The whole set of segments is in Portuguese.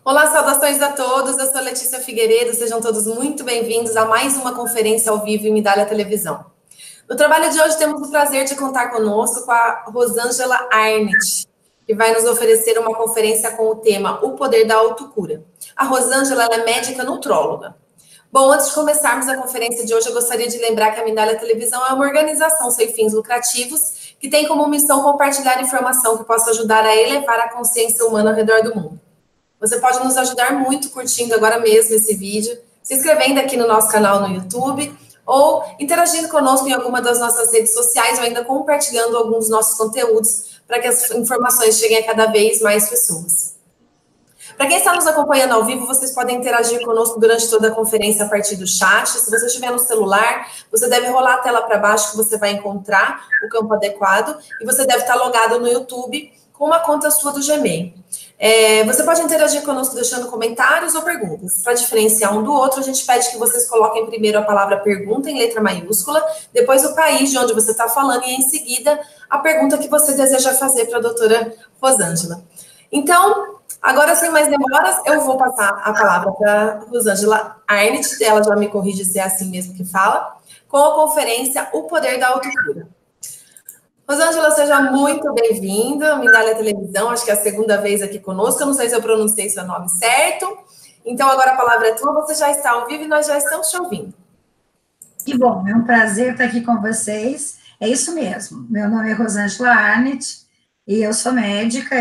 Olá, saudações a todos. Eu sou Letícia Figueiredo. Sejam todos muito bem-vindos a mais uma conferência ao vivo em Medalha Televisão. No trabalho de hoje, temos o prazer de contar conosco com a Rosângela Arnett, que vai nos oferecer uma conferência com o tema O Poder da Autocura. A Rosângela é médica nutróloga. Bom, antes de começarmos a conferência de hoje, eu gostaria de lembrar que a Medalha Televisão é uma organização sem fins lucrativos que tem como missão compartilhar informação que possa ajudar a elevar a consciência humana ao redor do mundo. Você pode nos ajudar muito curtindo agora mesmo esse vídeo, se inscrevendo aqui no nosso canal no YouTube ou interagindo conosco em alguma das nossas redes sociais ou ainda compartilhando alguns dos nossos conteúdos para que as informações cheguem a cada vez mais pessoas. Para quem está nos acompanhando ao vivo, vocês podem interagir conosco durante toda a conferência a partir do chat. Se você estiver no celular, você deve rolar a tela para baixo que você vai encontrar o campo adequado e você deve estar logado no YouTube com uma conta sua do Gmail. Você pode interagir conosco deixando comentários ou perguntas. Para diferenciar um do outro, a gente pede que vocês coloquem primeiro a palavra pergunta em letra maiúscula, depois o país de onde você está falando e, em seguida, a pergunta que você deseja fazer para a doutora Rosângela. Então, agora, sem mais demoras, eu vou passar a palavra para a Rosângela Arnett, ela já me corrige se é assim mesmo que fala, com a conferência O Poder da Autocura. Rosângela, seja muito bem-vinda à Medalha Televisão, acho que é a segunda vez aqui conosco, eu não sei se eu pronunciei seu nome certo, então agora a palavra é tua, você já está ao vivo e nós já estamos te ouvindo. Que bom, é um prazer estar aqui com vocês, é isso mesmo, meu nome é Rosângela Arnett, e eu sou médica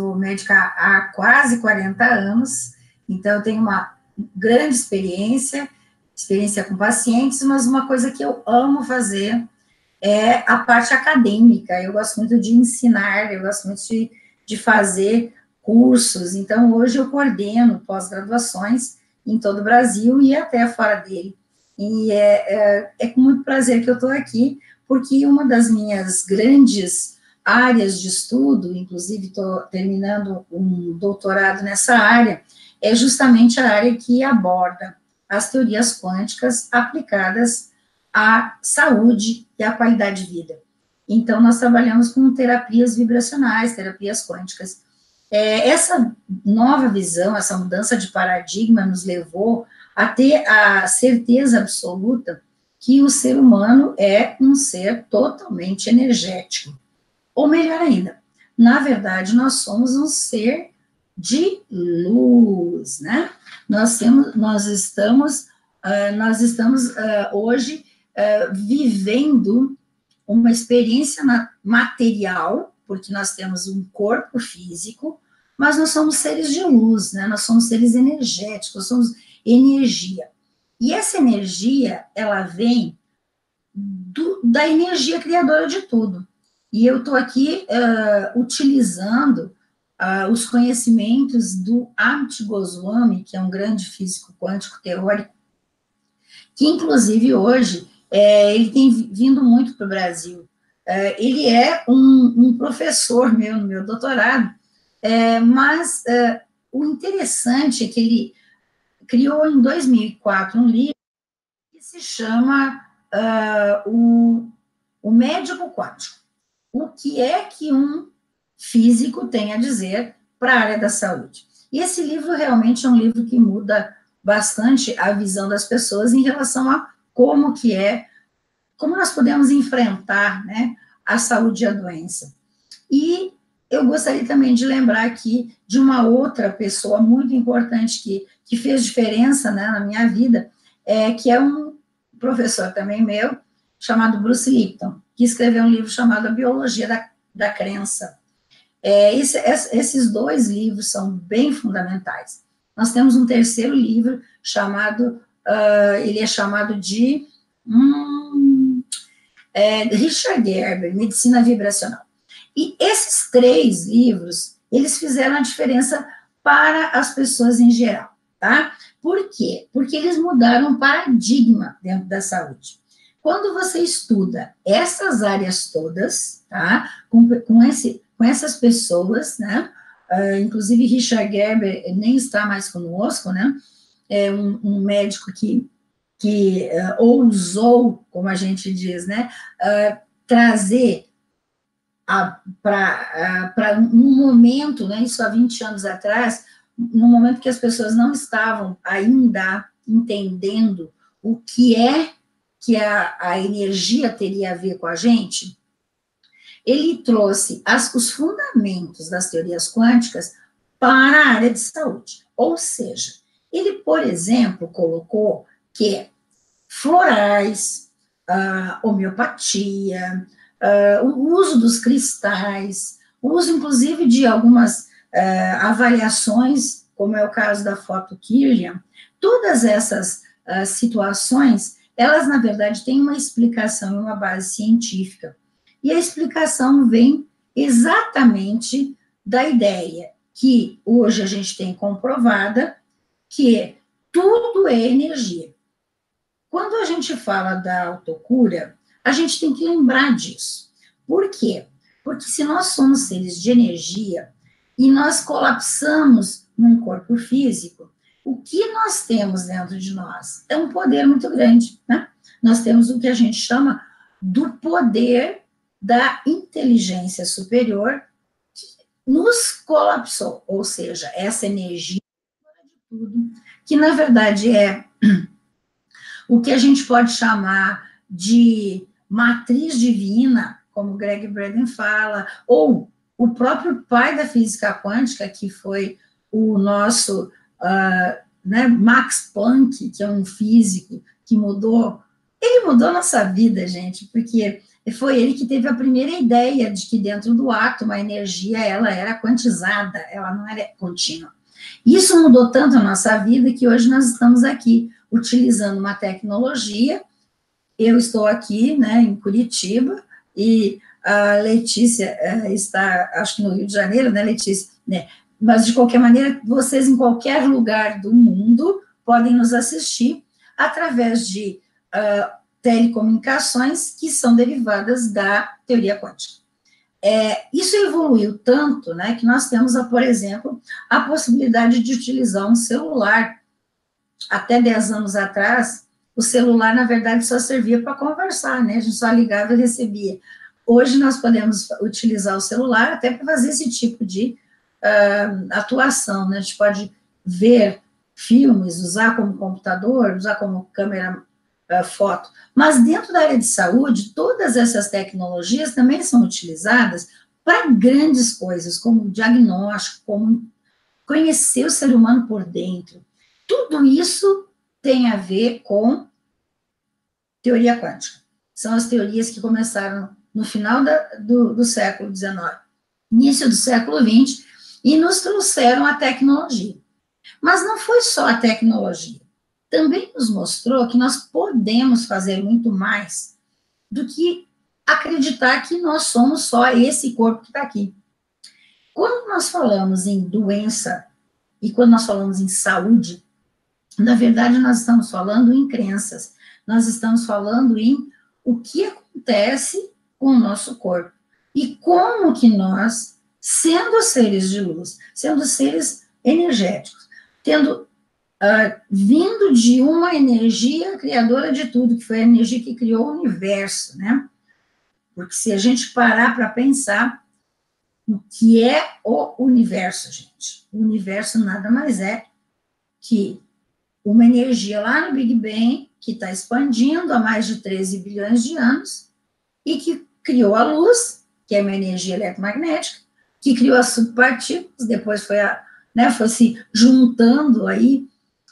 há quase 40 anos, então eu tenho uma grande experiência com pacientes, mas uma coisa que eu amo fazer é a parte acadêmica. Eu gosto muito de ensinar, eu gosto muito de fazer cursos, então hoje eu coordeno pós-graduações em todo o Brasil e até fora dele. E é com muito prazer que eu estou aqui, porque uma das minhas grandes áreas de estudo, inclusive estou terminando um doutorado nessa área, é justamente a área que aborda as teorias quânticas aplicadas à saúde e à qualidade de vida. Então, nós trabalhamos com terapias vibracionais, terapias quânticas. Essa nova visão, essa mudança de paradigma nos levou a ter a certeza absoluta que o ser humano é um ser totalmente energético. Ou melhor ainda, na verdade, nós somos um ser de luz, né? Nós estamos hoje vivendo uma experiência material, porque nós temos um corpo físico, mas nós somos seres de luz, né? Nós somos seres energéticos, nós somos energia. E essa energia, ela vem da energia criadora de tudo. E eu estou aqui utilizando os conhecimentos do Amit Goswami, que é um grande físico quântico teórico, que inclusive hoje ele tem vindo muito para o Brasil. Ele é um professor meu no meu doutorado, mas o interessante é que ele criou em 2004 um livro que se chama O Médico Quântico. O que é que um físico tem a dizer para a área da saúde? E esse livro realmente é um livro que muda bastante a visão das pessoas em relação a como nós podemos enfrentar, né, a saúde e a doença. E eu gostaria também de lembrar aqui de uma outra pessoa muito importante que fez diferença, né, na minha vida, que é um professor também meu, chamado Bruce Lipton, que escreveu um livro chamado A Biologia da Crença. Esses dois livros são bem fundamentais. Nós temos um terceiro livro ele é chamado de Richard Gerber, Medicina Vibracional. E esses três livros, eles fizeram a diferença para as pessoas em geral, tá? Por quê? Porque eles mudaram o paradigma dentro da saúde. Quando você estuda essas áreas todas, tá? Com essas pessoas, né? Inclusive Richard Gerber nem está mais conosco, né? É um médico que ousou, como a gente diz, né? Trazer para um momento, né? Isso há 20 anos atrás, no momento que as pessoas não estavam ainda entendendo o que é que a energia teria a ver com a gente, ele trouxe os fundamentos das teorias quânticas para a área de saúde. Ou seja, ele, por exemplo, colocou que florais, homeopatia, o uso dos cristais, o uso, inclusive, de algumas avaliações, como é o caso da foto Kirlian, todas essas situações, elas, na verdade, têm uma explicação e uma base científica. E a explicação vem exatamente da ideia que hoje a gente tem comprovada que tudo é energia. Quando a gente fala da autocura, a gente tem que lembrar disso. Por quê? Porque se nós somos seres de energia e nós colapsamos num corpo físico, o que nós temos dentro de nós é um poder muito grande, né? Nós temos o que a gente chama do poder da inteligência superior que nos colapsou, ou seja, essa energia de tudo, que na verdade é o que a gente pode chamar de matriz divina, como Greg Braden fala, ou o próprio pai da física quântica, que foi o nosso Max Planck, que é um físico que ele mudou nossa vida, gente, porque foi ele que teve a primeira ideia de que dentro do átomo a energia ela era quantizada, ela não era contínua. Isso mudou tanto a nossa vida que hoje nós estamos aqui utilizando uma tecnologia. Eu estou aqui, né, em Curitiba, e a Letícia está, acho que no Rio de Janeiro, né, Letícia? Né? Mas, de qualquer maneira, vocês em qualquer lugar do mundo podem nos assistir através de telecomunicações que são derivadas da teoria quântica. Isso evoluiu tanto, né, que nós temos, por exemplo, a possibilidade de utilizar um celular. Até 10 anos atrás, o celular, na verdade, só servia para conversar, né, a gente só ligava e recebia. Hoje nós podemos utilizar o celular até para fazer esse tipo de atuação, né, a gente pode ver filmes, usar como computador, usar como câmera foto, mas dentro da área de saúde, todas essas tecnologias também são utilizadas para grandes coisas, como diagnóstico, como conhecer o ser humano por dentro. Tudo isso tem a ver com teoria quântica. São as teorias que começaram no final do século XIX, início do século XX, e nos trouxeram a tecnologia. Mas não foi só a tecnologia. Também nos mostrou que nós podemos fazer muito mais do que acreditar que nós somos só esse corpo que está aqui. Quando nós falamos em doença e quando nós falamos em saúde, na verdade nós estamos falando em crenças, nós estamos falando em o que acontece com o nosso corpo e como que nós, sendo seres de luz, sendo seres energéticos, tendo vindo de uma energia criadora de tudo, que foi a energia que criou o universo, né? Porque se a gente parar para pensar o que é o universo, gente, o universo nada mais é que uma energia lá no Big Bang, que está expandindo há mais de 13 bilhões de anos, e que criou a luz, que é uma energia eletromagnética, que criou as subpartículas, depois foi se juntando aí,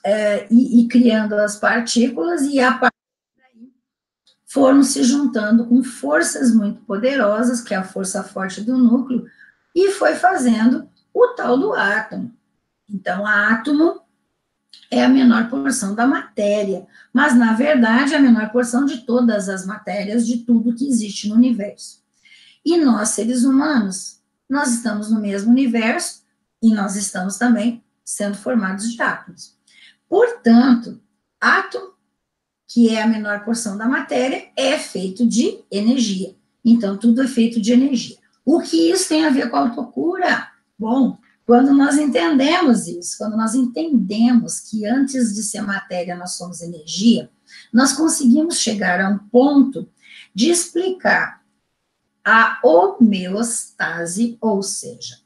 e criando as partículas, e a partir daí foram se juntando com forças muito poderosas, que é a força forte do núcleo, e foi fazendo o tal do átomo. Então, o átomo é a menor porção da matéria, mas, na verdade, é a menor porção de todas as matérias, de tudo que existe no universo. E nós, seres humanos, nós estamos no mesmo universo, e nós estamos também sendo formados de átomos. Portanto, átomo, que é a menor porção da matéria, é feito de energia. Então, tudo é feito de energia. O que isso tem a ver com a autocura? Bom, quando nós entendemos isso, quando nós entendemos que antes de ser matéria nós somos energia, nós conseguimos chegar a um ponto de explicar a homeostase, ou seja,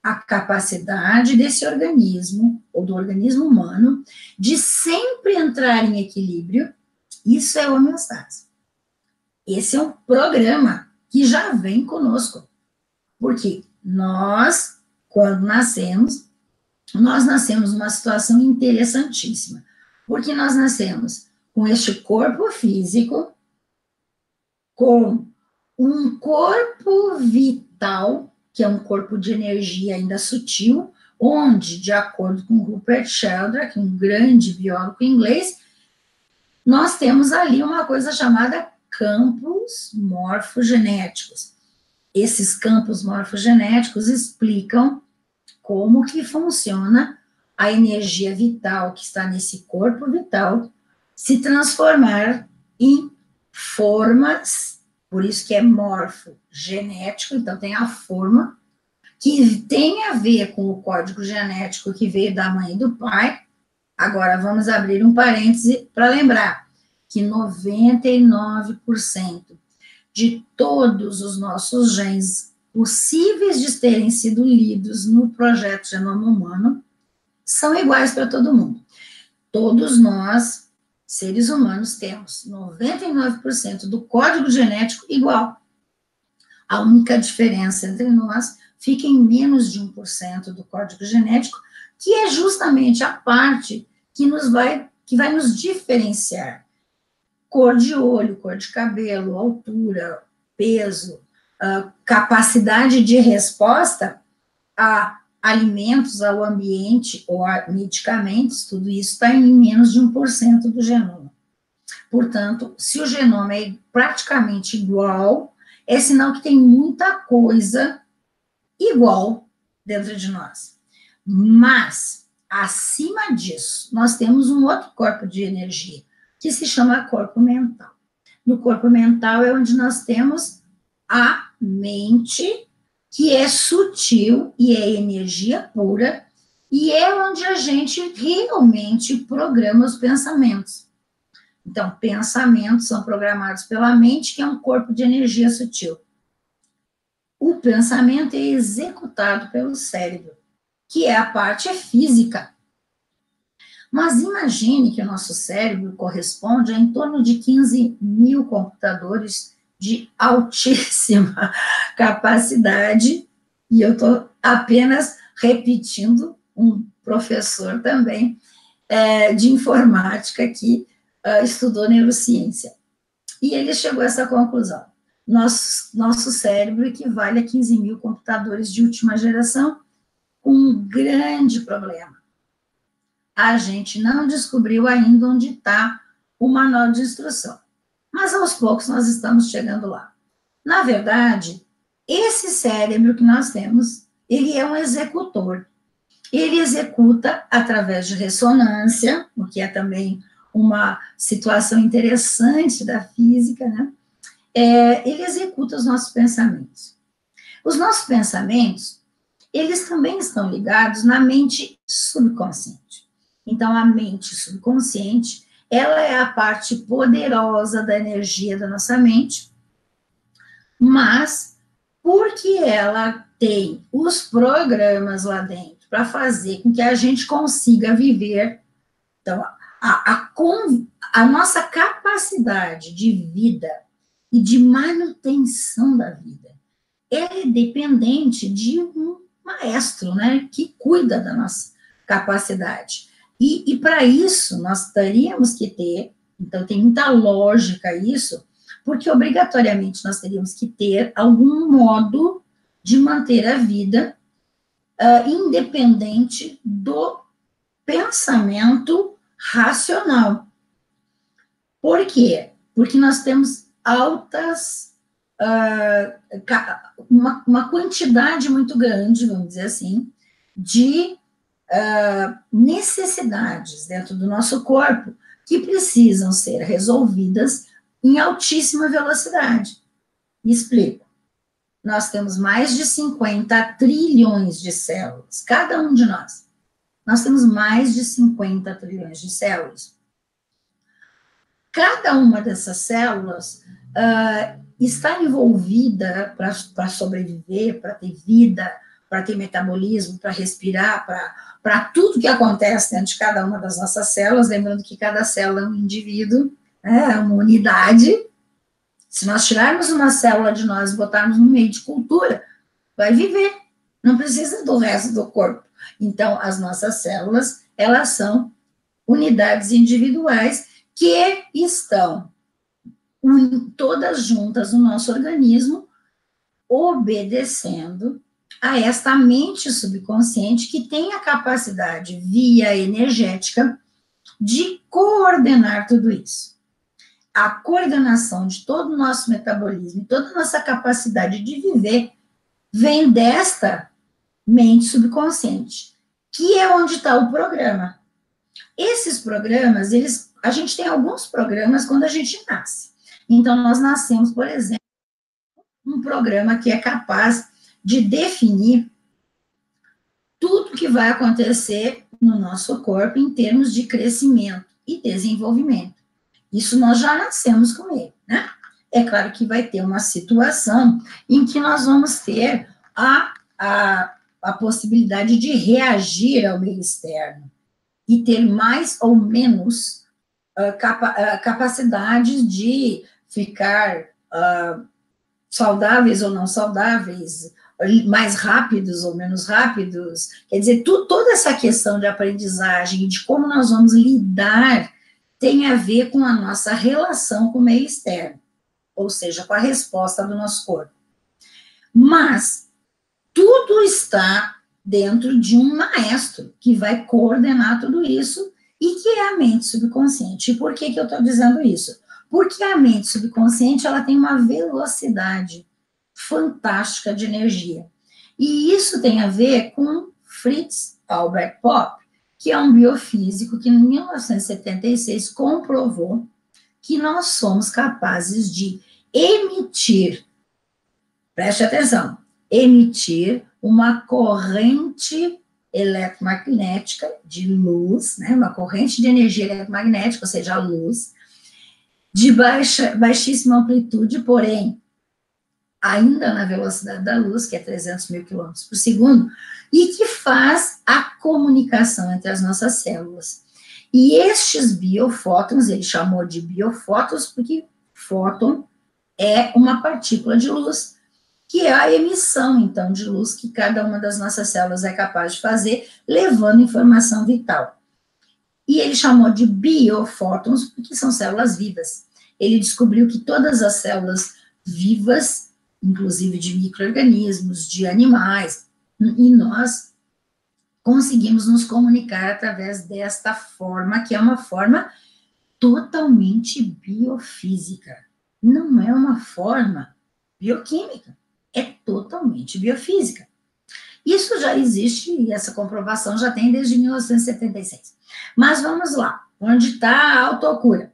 a capacidade desse organismo, ou do organismo humano, de sempre entrar em equilíbrio. Isso é homeostase. Esse é um programa que já vem conosco. Porque nós, quando nascemos, nós nascemos numa situação interessantíssima. Porque nós nascemos com este corpo físico, com um corpo vital, que é um corpo de energia ainda sutil, onde, de acordo com Rupert Sheldrake, um grande biólogo inglês, nós temos ali uma coisa chamada campos morfogenéticos. Esses campos morfogenéticos explicam como que funciona a energia vital que está nesse corpo vital se transformar em formas, por isso que é morfogenético, então tem a forma, que tem a ver com o código genético que veio da mãe e do pai. Agora, vamos abrir um parêntese para lembrar que 99% de todos os nossos genes possíveis de terem sido lidos no projeto Genoma Humano são iguais para todo mundo. Todos nós, seres humanos, temos 99% do código genético igual. A única diferença entre nós fica em menos de 1% do código genético, que é justamente a parte que vai nos diferenciar. Cor de olho, cor de cabelo, altura, peso, capacidade de resposta a alimentos, ao ambiente ou a medicamentos, tudo isso está em menos de 1% do genoma. Portanto, se o genoma é praticamente igual, é sinal que tem muita coisa igual dentro de nós. Mas, acima disso, nós temos um outro corpo de energia, que se chama corpo mental. No corpo mental é onde nós temos a mente, que é sutil e é energia pura, e é onde a gente realmente programa os pensamentos. Então, pensamentos são programados pela mente, que é um corpo de energia sutil. O pensamento é executado pelo cérebro, que é a parte física. Mas imagine que o nosso cérebro corresponde a em torno de 15 mil computadores de altíssima capacidade, e eu estou apenas repetindo um professor também de informática que estudou neurociência. E ele chegou a essa conclusão. Nosso cérebro equivale a 15 mil computadores de última geração, com um grande problema. A gente não descobriu ainda onde está o manual de instrução. Mas, aos poucos, nós estamos chegando lá. Na verdade, esse cérebro que nós temos, ele é um executor. Ele executa através de ressonância, o que é também uma situação interessante da física, né? Ele executa os nossos pensamentos. Os nossos pensamentos, eles também estão ligados na mente subconsciente. Então, a mente subconsciente, ela é a parte poderosa da energia da nossa mente, mas porque ela tem os programas lá dentro para fazer com que a gente consiga viver, então, a nossa capacidade de vida e de manutenção da vida, ela é dependente de um maestro, né, que cuida da nossa capacidade. E para isso, nós teríamos que ter, então tem muita lógica isso, porque obrigatoriamente nós teríamos que ter algum modo de manter a vida independente do pensamento racional. Por quê? Porque nós temos uma quantidade muito grande, vamos dizer assim, de necessidades dentro do nosso corpo que precisam ser resolvidas em altíssima velocidade. Explico. Nós temos mais de 50 trilhões de células, cada um de nós. Nós temos mais de 50 trilhões de células. Cada uma dessas células está envolvida para sobreviver, para ter vida, para ter metabolismo, para respirar, para tudo que acontece dentro de cada uma das nossas células, lembrando que cada célula é um indivíduo, é uma unidade. Se nós tirarmos uma célula de nós e botarmos no meio de cultura, vai viver, não precisa do resto do corpo. Então, as nossas células, elas são unidades individuais que estão todas juntas no nosso organismo, obedecendo a esta mente subconsciente que tem a capacidade, via energética, de coordenar tudo isso. A coordenação de todo o nosso metabolismo, toda a nossa capacidade de viver, vem desta mente subconsciente, que é onde está o programa. Esses programas, a gente tem alguns programas quando a gente nasce. Então, nós nascemos, por exemplo, um programa que é capaz de definir tudo que vai acontecer no nosso corpo em termos de crescimento e desenvolvimento. Isso nós já nascemos com ele, né? É claro que vai ter uma situação em que nós vamos ter a possibilidade de reagir ao meio externo e ter mais ou menos capacidades de ficar saudáveis ou não saudáveis, mais rápidos ou menos rápidos. Quer dizer, toda essa questão de aprendizagem e de como nós vamos lidar tem a ver com a nossa relação com o meio externo, ou seja, com a resposta do nosso corpo. Mas tudo está dentro de um maestro que vai coordenar tudo isso e que é a mente subconsciente. E por que eu estou dizendo isso? Porque a mente subconsciente, ela tem uma velocidade fantástica de energia. E isso tem a ver com Fritz Albert Popp, que é um biofísico que, em 1976, comprovou que nós somos capazes de emitir, preste atenção, emitir uma corrente eletromagnética de luz, né, uma corrente de energia eletromagnética, ou seja, a luz, de baixíssima amplitude, porém, ainda na velocidade da luz, que é 300 mil quilômetros por segundo, e que faz a comunicação entre as nossas células. E estes biofótons, ele chamou de biofótons, porque fóton é uma partícula de luz, que é a emissão, então, de luz que cada uma das nossas células é capaz de fazer, levando informação vital. E ele chamou de biofótons, porque são células vivas. Ele descobriu que todas as células vivas, inclusive de micro-organismos, de animais, e nós conseguimos nos comunicar através desta forma, que é uma forma totalmente biofísica. Não é uma forma bioquímica, é totalmente biofísica. Isso já existe, e essa comprovação já tem desde 1976. Mas vamos lá, onde está a autocura?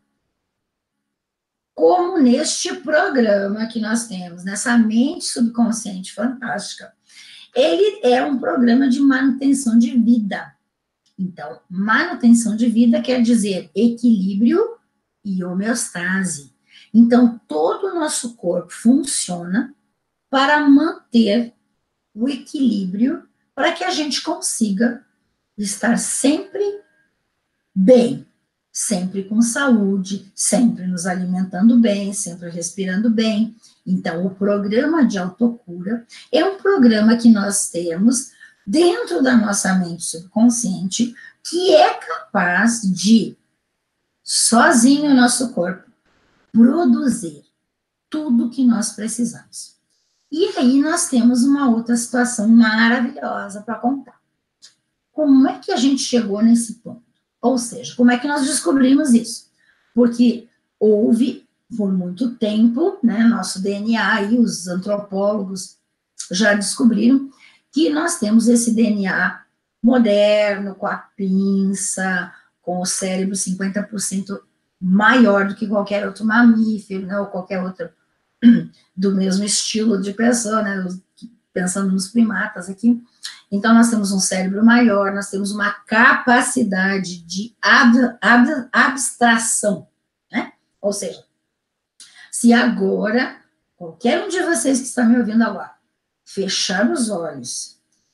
Como neste programa que nós temos, nessa mente subconsciente fantástica, ele é um programa de manutenção de vida. Então, manutenção de vida quer dizer equilíbrio e homeostase. Então, todo o nosso corpo funciona para manter o equilíbrio, para que a gente consiga estar sempre bem, sempre com saúde, sempre nos alimentando bem, sempre respirando bem. Então, o programa de autocura é um programa que nós temos dentro da nossa mente subconsciente, que é capaz de, sozinho o nosso corpo, produzir tudo que nós precisamos. E aí nós temos uma outra situação maravilhosa para contar. Como é que a gente chegou nesse ponto? Ou seja, como é que nós descobrimos isso? Porque houve, por muito tempo, né, nosso DNA e os antropólogos já descobriram que nós temos esse DNA moderno, com a pinça, com o cérebro 50% maior do que qualquer outro mamífero, né, ou qualquer outro do mesmo estilo de pessoa, né, pensando nos primatas aqui. Então, nós temos um cérebro maior, nós temos uma capacidade de abstração, né? Ou seja, se agora, qualquer um de vocês que está me ouvindo agora, fechar os olhos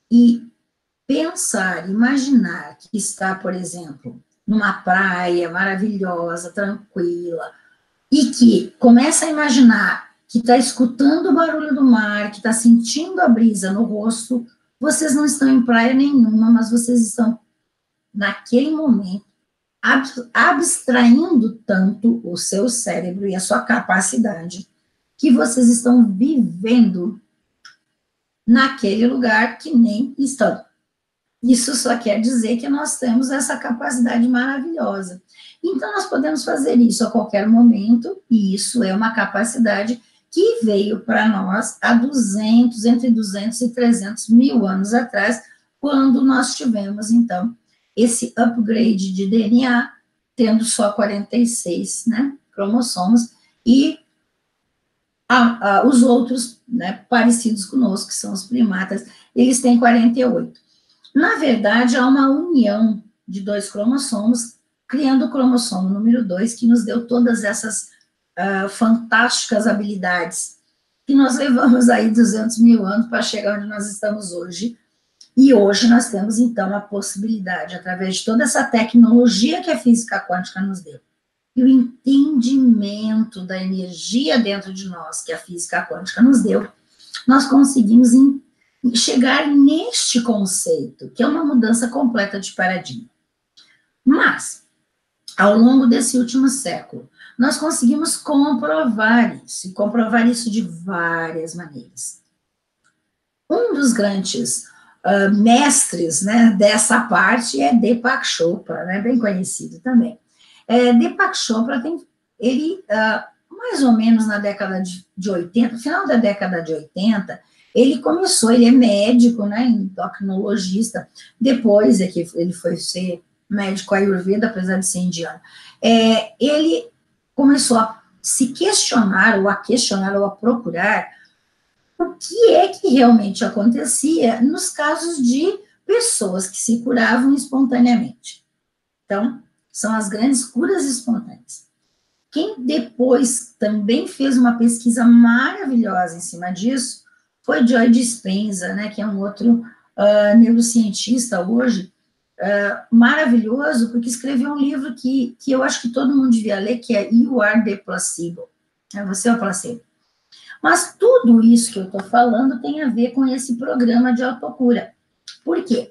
e pensar, imaginar que está, por exemplo, numa praia maravilhosa, tranquila, e que começa a imaginar que está escutando o barulho do mar, que está sentindo a brisa no rosto, vocês não estão em praia nenhuma, mas vocês estão, naquele momento, abstraindo tanto o seu cérebro e a sua capacidade, que vocês estão vivendo naquele lugar que nem estão. Isso só quer dizer que nós temos essa capacidade maravilhosa. Então, nós podemos fazer isso a qualquer momento, e isso é uma capacidade que veio para nós há entre 200 e 300 mil anos atrás, quando nós tivemos, então, esse upgrade de DNA, tendo só 46, né, cromossomos, e os outros, né, parecidos conosco, que são os primatas, eles têm 48. Na verdade, há uma união de 2 cromossomos, criando o cromossomo número 2, que nos deu todas essas fantásticas habilidades, que nós levamos aí 200 mil anos para chegar onde nós estamos hoje. E hoje nós temos, então, a possibilidade, através de toda essa tecnologia que a física quântica nos deu, e o entendimento da energia dentro de nós, que a física quântica nos deu, nós conseguimos chegar neste conceito, que é uma mudança completa de paradigma. Mas, ao longo desse último século, nós conseguimos comprovar isso, e comprovar isso de várias maneiras. Um dos grandes mestres, né, dessa parte é Deepak Chopra, né, bem conhecido também. Deepak Chopra ele, mais ou menos na década de 80, final da década de 80, ele começou, ele é médico, né, endocrinologista, depois é que ele foi ser médico ayurveda, apesar de ser indiano. Ele começou a se questionar, ou a procurar o que é que realmente acontecia nos casos de pessoas que se curavam espontaneamente. Então, são as grandes curas espontâneas. Quem depois também fez uma pesquisa maravilhosa em cima disso foi Joe Dispenza, né, que é um outro neurocientista hoje, maravilhoso, porque escreveu um livro que eu acho que todo mundo devia ler, que é You Are the Placebo. Você é o placebo. Mas tudo isso que eu estou falando tem a ver com esse programa de autocura. Por quê?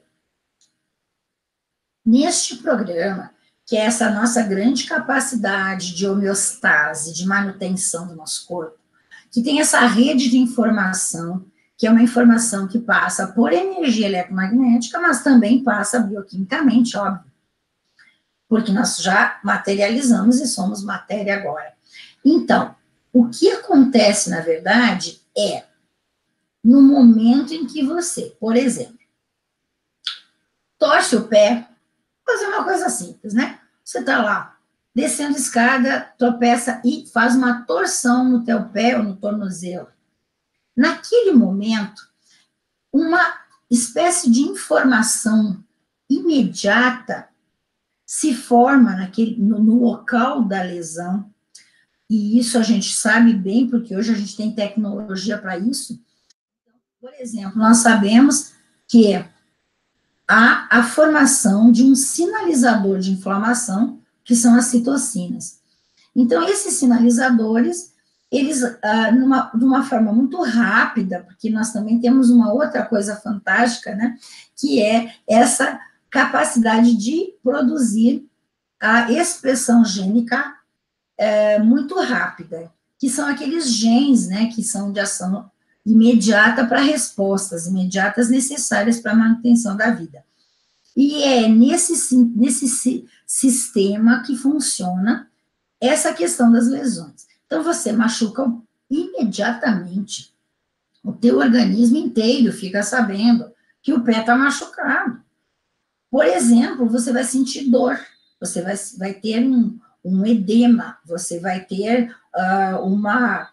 Neste programa, que é essa nossa grande capacidade de homeostase, de manutenção do nosso corpo, que tem essa rede de informação, que é uma informação que passa por energia eletromagnética, mas também passa bioquimicamente, óbvio, porque nós já materializamos e somos matéria agora. Então, o que acontece, na verdade, é no momento em que você, por exemplo, torce o pé, fazer uma coisa simples, né? Você está lá, descendo a escada, tropeça e faz uma torção no teu pé ou no tornozelo. Naquele momento, uma espécie de informação imediata se forma no local da lesão, e isso a gente sabe bem, porque hoje a gente tem tecnologia para isso. Por exemplo, nós sabemos que há a formação de um sinalizador de inflamação, que são as citocinas. Então, esses sinalizadores, eles, de uma forma muito rápida, porque nós também temos uma outra coisa fantástica, né, que é essa capacidade de produzir a expressão gênica muito rápida, que são aqueles genes, né, que são de ação imediata para respostas imediatas necessárias para a manutenção da vida. E é nesse sistema que funciona essa questão das lesões. Então, você machuca imediatamente, o teu organismo inteiro fica sabendo que o pé está machucado. Por exemplo, você vai sentir dor, você vai ter um edema, você vai ter uma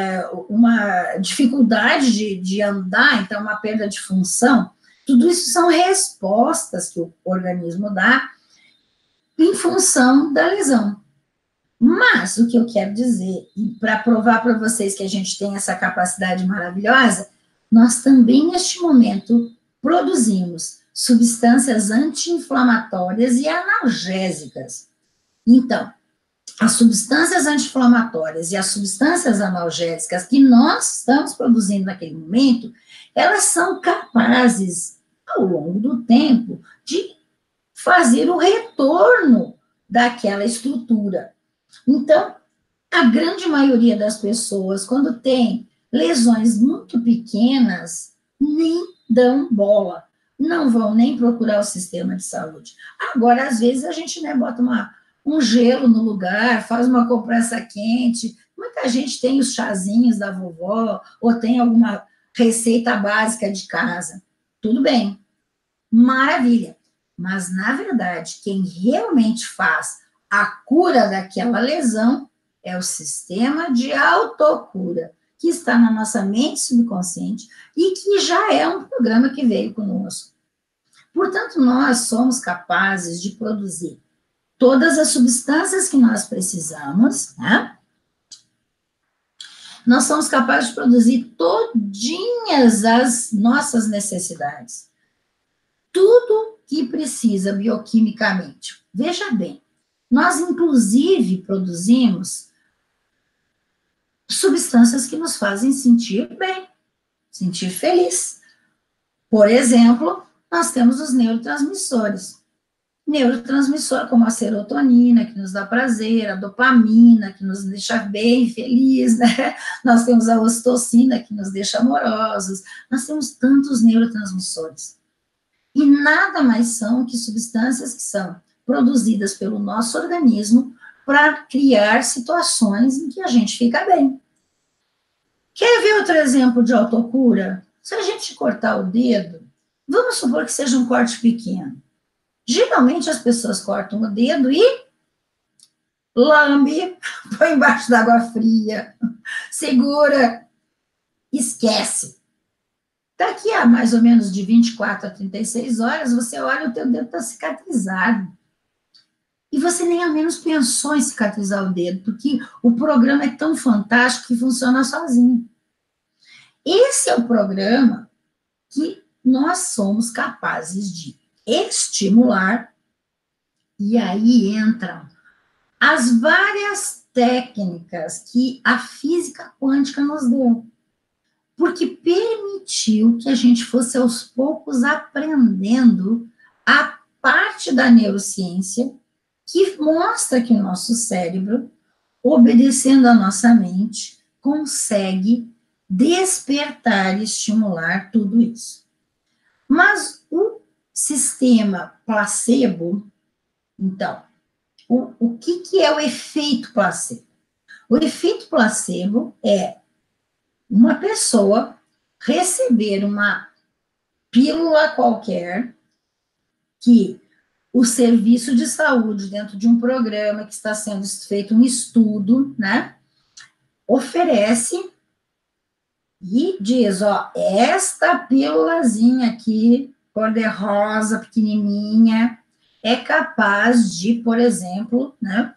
dificuldade de andar, então uma perda de função. Tudo isso são respostas que o organismo dá em função da lesão. Mas o que eu quero dizer, e para provar para vocês que a gente tem essa capacidade maravilhosa, nós também, neste momento, produzimos substâncias anti-inflamatórias e analgésicas. Então, as substâncias anti-inflamatórias e as substâncias analgésicas que nós estamos produzindo naquele momento, elas são capazes, ao longo do tempo, de fazer o retorno daquela estrutura. Então, a grande maioria das pessoas, quando tem lesões muito pequenas, nem dão bola, não vão nem procurar o sistema de saúde. Agora, às vezes, a gente, né, bota um gelo no lugar, faz uma compressa quente, muita gente tem os chazinhos da vovó, ou tem alguma receita básica de casa. Tudo bem, maravilha. Mas, na verdade, quem realmente faz a cura daquela lesão é o sistema de autocura, que está na nossa mente subconsciente e que já é um programa que veio conosco. Portanto, nós somos capazes de produzir todas as substâncias que nós precisamos, né? Nós somos capazes de produzir todinhas as nossas necessidades. Tudo que precisa bioquimicamente. Veja bem, nós, inclusive, produzimos substâncias que nos fazem sentir bem, sentir feliz. Por exemplo, nós temos os neurotransmissores. Neurotransmissor como a serotonina, que nos dá prazer, a dopamina, que nos deixa bem, feliz, né? Nós temos a ocitocina, que nos deixa amorosos. Nós temos tantos neurotransmissores. E nada mais são que substâncias que são produzidas pelo nosso organismo para criar situações em que a gente fica bem. Quer ver outro exemplo de autocura? Se a gente cortar o dedo, vamos supor que seja um corte pequeno. Geralmente as pessoas cortam o dedo e lambe, põe embaixo d'água fria, segura, esquece. Daqui a mais ou menos de 24 a 36 horas, você olha, o teu dedo está cicatrizado. E você nem ao menos pensou em cicatrizar o dedo, porque o programa é tão fantástico que funciona sozinho. Esse é o programa que nós somos capazes de estimular, e aí entram as várias técnicas que a física quântica nos deu, porque permitiu que a gente fosse aos poucos aprendendo a parte da neurociência que mostra que o nosso cérebro, obedecendo a nossa mente, consegue despertar e estimular tudo isso. Mas o sistema placebo, então, o que é o efeito placebo? O efeito placebo é uma pessoa receber uma pílula qualquer que o serviço de saúde, dentro de um programa que está sendo feito um estudo, né, oferece e diz, ó, esta pílulazinha aqui, cor-de-rosa, pequenininha, é capaz de, por exemplo, né,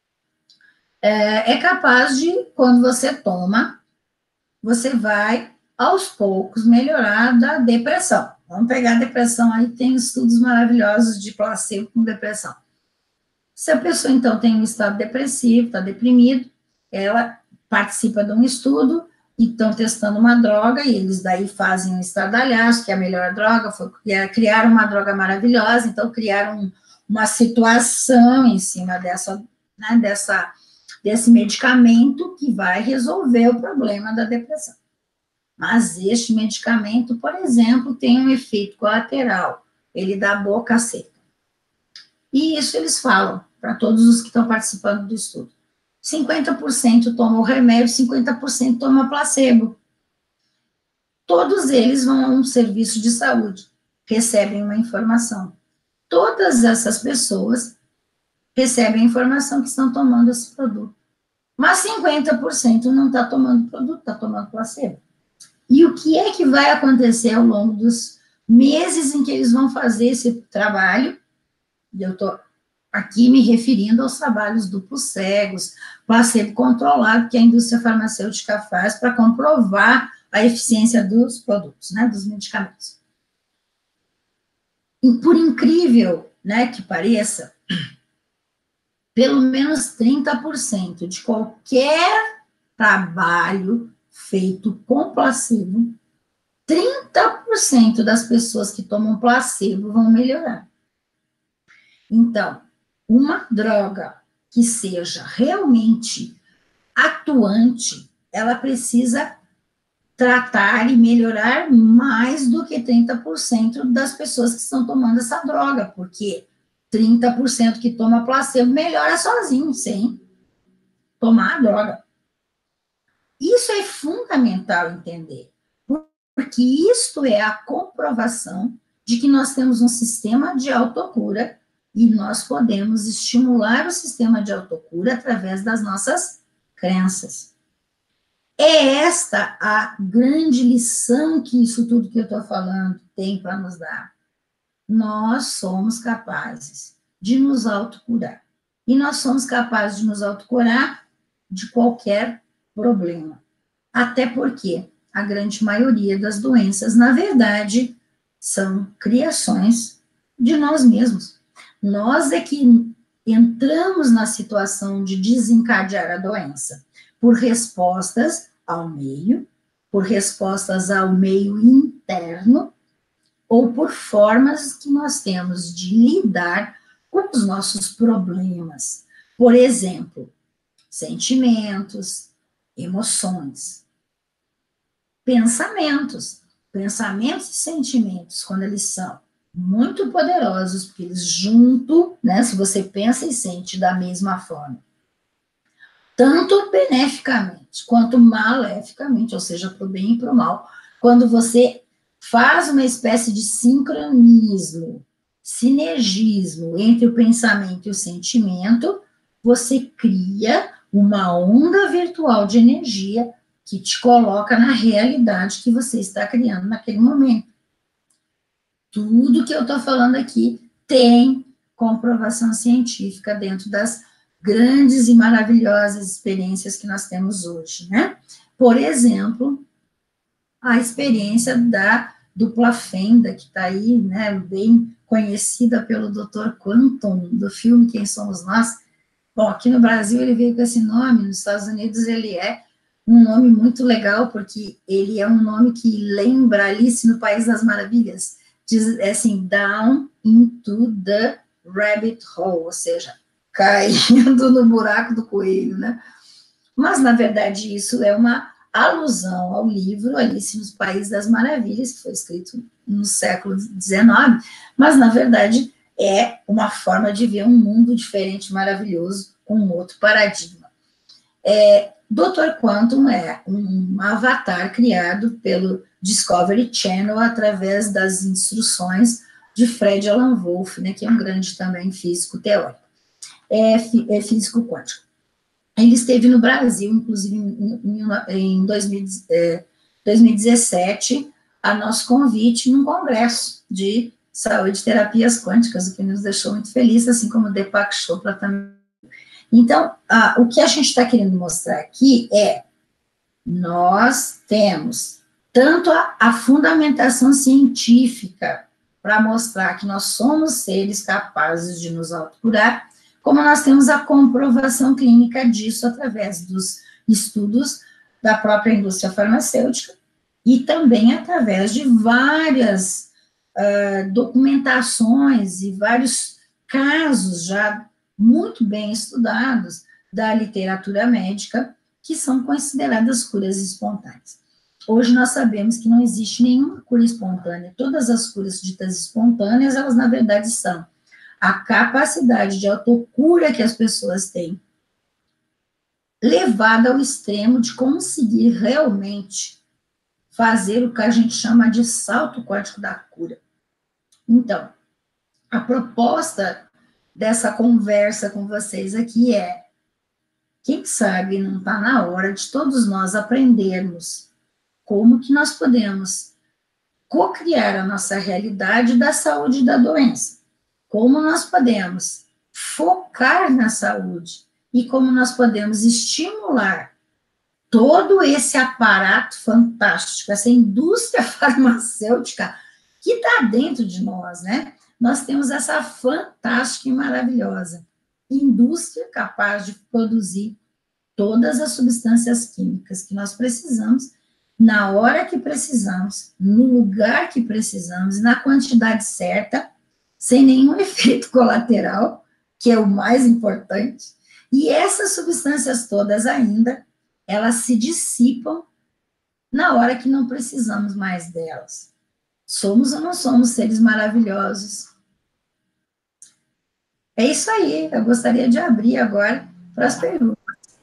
é capaz de, quando você toma, você vai, aos poucos, melhorar da depressão. Vamos pegar a depressão, aí tem estudos maravilhosos de placebo com depressão. Se a pessoa, então, tem um estado depressivo, está deprimido, ela participa de um estudo e estão testando uma droga, e eles daí fazem um estardalhaço, que é a melhor droga, foi criar uma droga maravilhosa, então criaram uma situação em cima dessa, né, desse medicamento que vai resolver o problema da depressão. Mas este medicamento, por exemplo, tem um efeito colateral, ele dá boca seca. E isso eles falam para todos os que estão participando do estudo. 50% tomam o remédio, 50% tomam placebo. Todos eles vão a um serviço de saúde, recebem uma informação. Todas essas pessoas recebem a informação que estão tomando esse produto. Mas 50% não está tomando produto, está tomando placebo. E o que é que vai acontecer ao longo dos meses em que eles vão fazer esse trabalho? Eu estou aqui me referindo aos trabalhos duplos cegos, placebo controlado, que a indústria farmacêutica faz para comprovar a eficiência dos produtos, né, dos medicamentos. E por incrível, né, que pareça, pelo menos 30% de qualquer trabalho feito com placebo, 30% das pessoas que tomam placebo vão melhorar. Então, uma droga que seja realmente atuante, ela precisa tratar e melhorar mais do que 30% das pessoas que estão tomando essa droga, porque 30% que toma placebo melhora sozinho, sem tomar a droga. Isso é fundamental entender, porque isto é a comprovação de que nós temos um sistema de autocura e nós podemos estimular o sistema de autocura através das nossas crenças. É esta a grande lição que isso tudo que eu estou falando tem para nos dar. Nós somos capazes de nos autocurar. E nós somos capazes de nos autocurar de qualquer problema. Até porque a grande maioria das doenças, na verdade, são criações de nós mesmos. Nós é que entramos na situação de desencadear a doença por respostas ao meio, por respostas ao meio interno, ou por formas que nós temos de lidar com os nossos problemas. Por exemplo, sentimentos, emoções, pensamentos. Pensamentos e sentimentos, quando eles são muito poderosos, porque eles juntam, né, se você pensa e sente da mesma forma, tanto beneficamente quanto maleficamente, ou seja, para o bem e para o mal, quando você faz uma espécie de sincronismo, sinergismo entre o pensamento e o sentimento, você cria uma onda virtual de energia que te coloca na realidade que você está criando naquele momento. Tudo que eu estou falando aqui tem comprovação científica dentro das grandes e maravilhosas experiências que nós temos hoje, né? Por exemplo, a experiência da dupla fenda, que está aí, né, bem conhecida pelo Dr. Quantum, do filme Quem Somos Nós. Bom, aqui no Brasil ele veio com esse nome, nos Estados Unidos ele é um nome muito legal, porque ele é um nome que lembra Alice no País das Maravilhas, diz assim, down into the rabbit hole, ou seja, caindo no buraco do coelho, né? Mas, na verdade, isso é uma alusão ao livro Alice no País das Maravilhas, que foi escrito no século XIX, mas, na verdade, é uma forma de ver um mundo diferente, maravilhoso, com um outro paradigma. Dr. Quantum é um avatar criado pelo Discovery Channel através das instruções de Fred Alan Wolf, né, que é um grande também físico teórico, físico quântico. Ele esteve no Brasil, inclusive, em 2017, a nosso convite num congresso de saúde e terapias quânticas, o que nos deixou muito felizes, assim como o Deepak Chopra também. Então, o que a gente está querendo mostrar aqui é, nós temos tanto a fundamentação científica para mostrar que nós somos seres capazes de nos autocurar, como nós temos a comprovação clínica disso através dos estudos da própria indústria farmacêutica e também através de várias documentações e vários casos já muito bem estudados da literatura médica, que são consideradas curas espontâneas. Hoje nós sabemos que não existe nenhuma cura espontânea. Todas as curas ditas espontâneas, elas na verdade são a capacidade de autocura que as pessoas têm, levada ao extremo de conseguir realmente fazer o que a gente chama de salto quântico da cura. Então, a proposta dessa conversa com vocês aqui é, quem sabe não está na hora de todos nós aprendermos como que nós podemos co-criar a nossa realidade da saúde e da doença, como nós podemos focar na saúde e como nós podemos estimular todo esse aparato fantástico, essa indústria farmacêutica que está dentro de nós, né? nós temos essa fantástica e maravilhosa indústria capaz de produzir todas as substâncias químicas que nós precisamos, na hora que precisamos, no lugar que precisamos, na quantidade certa, sem nenhum efeito colateral, que é o mais importante. E essas substâncias todas ainda, elas se dissipam na hora que não precisamos mais delas. Somos ou não somos seres maravilhosos? É isso aí, eu gostaria de abrir agora para as perguntas.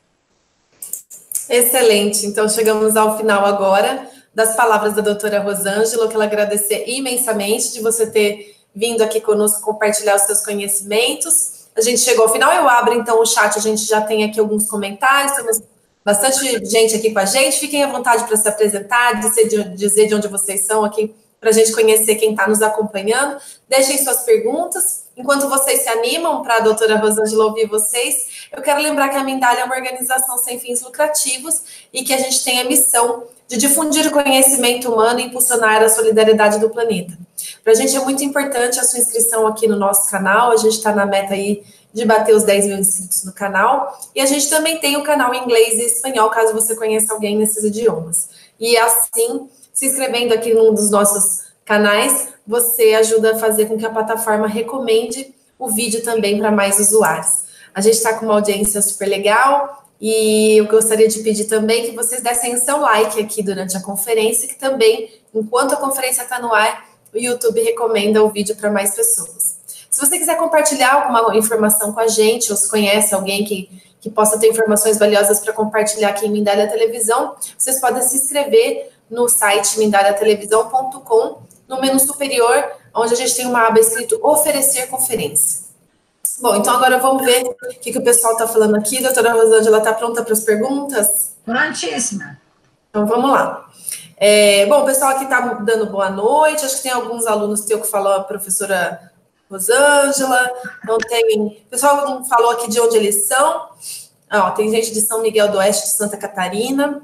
Excelente, então chegamos ao final agora das palavras da doutora Rosângela, que ela agradecer imensamente de você ter vindo aqui conosco compartilhar os seus conhecimentos. A gente chegou ao final, eu abro então o chat, a gente já tem aqui alguns comentários, temos bastante gente aqui com a gente, fiquem à vontade para se apresentar, dizer de onde vocês são aqui, para a gente conhecer quem está nos acompanhando. Deixem suas perguntas. Enquanto vocês se animam para a doutora Rosângela ouvir vocês, eu quero lembrar que a Mindalia é uma organização sem fins lucrativos e que a gente tem a missão de difundir o conhecimento humano e impulsionar a solidariedade do planeta. Para a gente é muito importante a sua inscrição aqui no nosso canal, a gente está na meta aí de bater os 10 mil inscritos no canal, e a gente também tem o canal em inglês e espanhol, caso você conheça alguém nesses idiomas. E assim, se inscrevendo aqui num dos nossos canais, você ajuda a fazer com que a plataforma recomende o vídeo também para mais usuários. A gente está com uma audiência super legal e eu gostaria de pedir também que vocês dessem o seu like aqui durante a conferência, que também, enquanto a conferência está no ar, o YouTube recomenda o vídeo para mais pessoas. Se você quiser compartilhar alguma informação com a gente, ou se conhece alguém que possa ter informações valiosas para compartilhar aqui em Mindalia Televisão, vocês podem se inscrever no site mindaliatelevisão.com, no menu superior, onde a gente tem uma aba escrito Oferecer Conferência. Bom, então agora vamos ver o que o pessoal está falando aqui. Doutora Rosângela, está pronta para as perguntas? Prontíssima. Então vamos lá. Bom, o pessoal aqui está dando boa noite. Acho que tem alguns alunos teus que falou a professora Rosângela. Então tem. O pessoal falou aqui de onde eles são. Tem gente de São Miguel do Oeste, de Santa Catarina.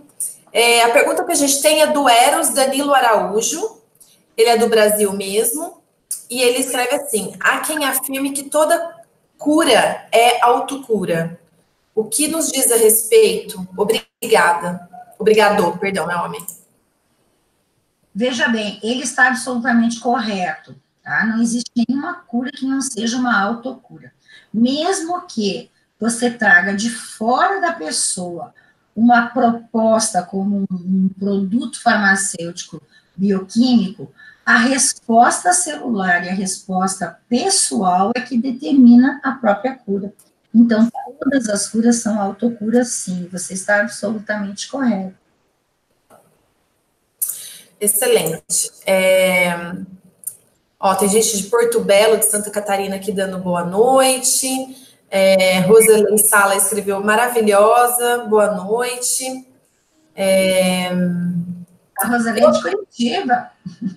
A pergunta que a gente tem é do Eros Danilo Araújo. Ele é do Brasil mesmo. E ele escreve assim: há quem afirme que toda cura é autocura. O que nos diz a respeito? Obrigado, perdão, é homem. Veja bem, ele está absolutamente correto, tá? Não existe nenhuma cura que não seja uma autocura. Mesmo que você traga de fora da pessoa uma proposta como um produto farmacêutico bioquímico, a resposta celular e a resposta pessoal é que determina a própria cura. Então, todas as curas são autocuras, sim. Você está absolutamente correto. Excelente. Tem gente de Porto Belo, de Santa Catarina, aqui dando boa noite. Roseli Sala escreveu maravilhosa, boa noite. A Roseli é de Curitiba.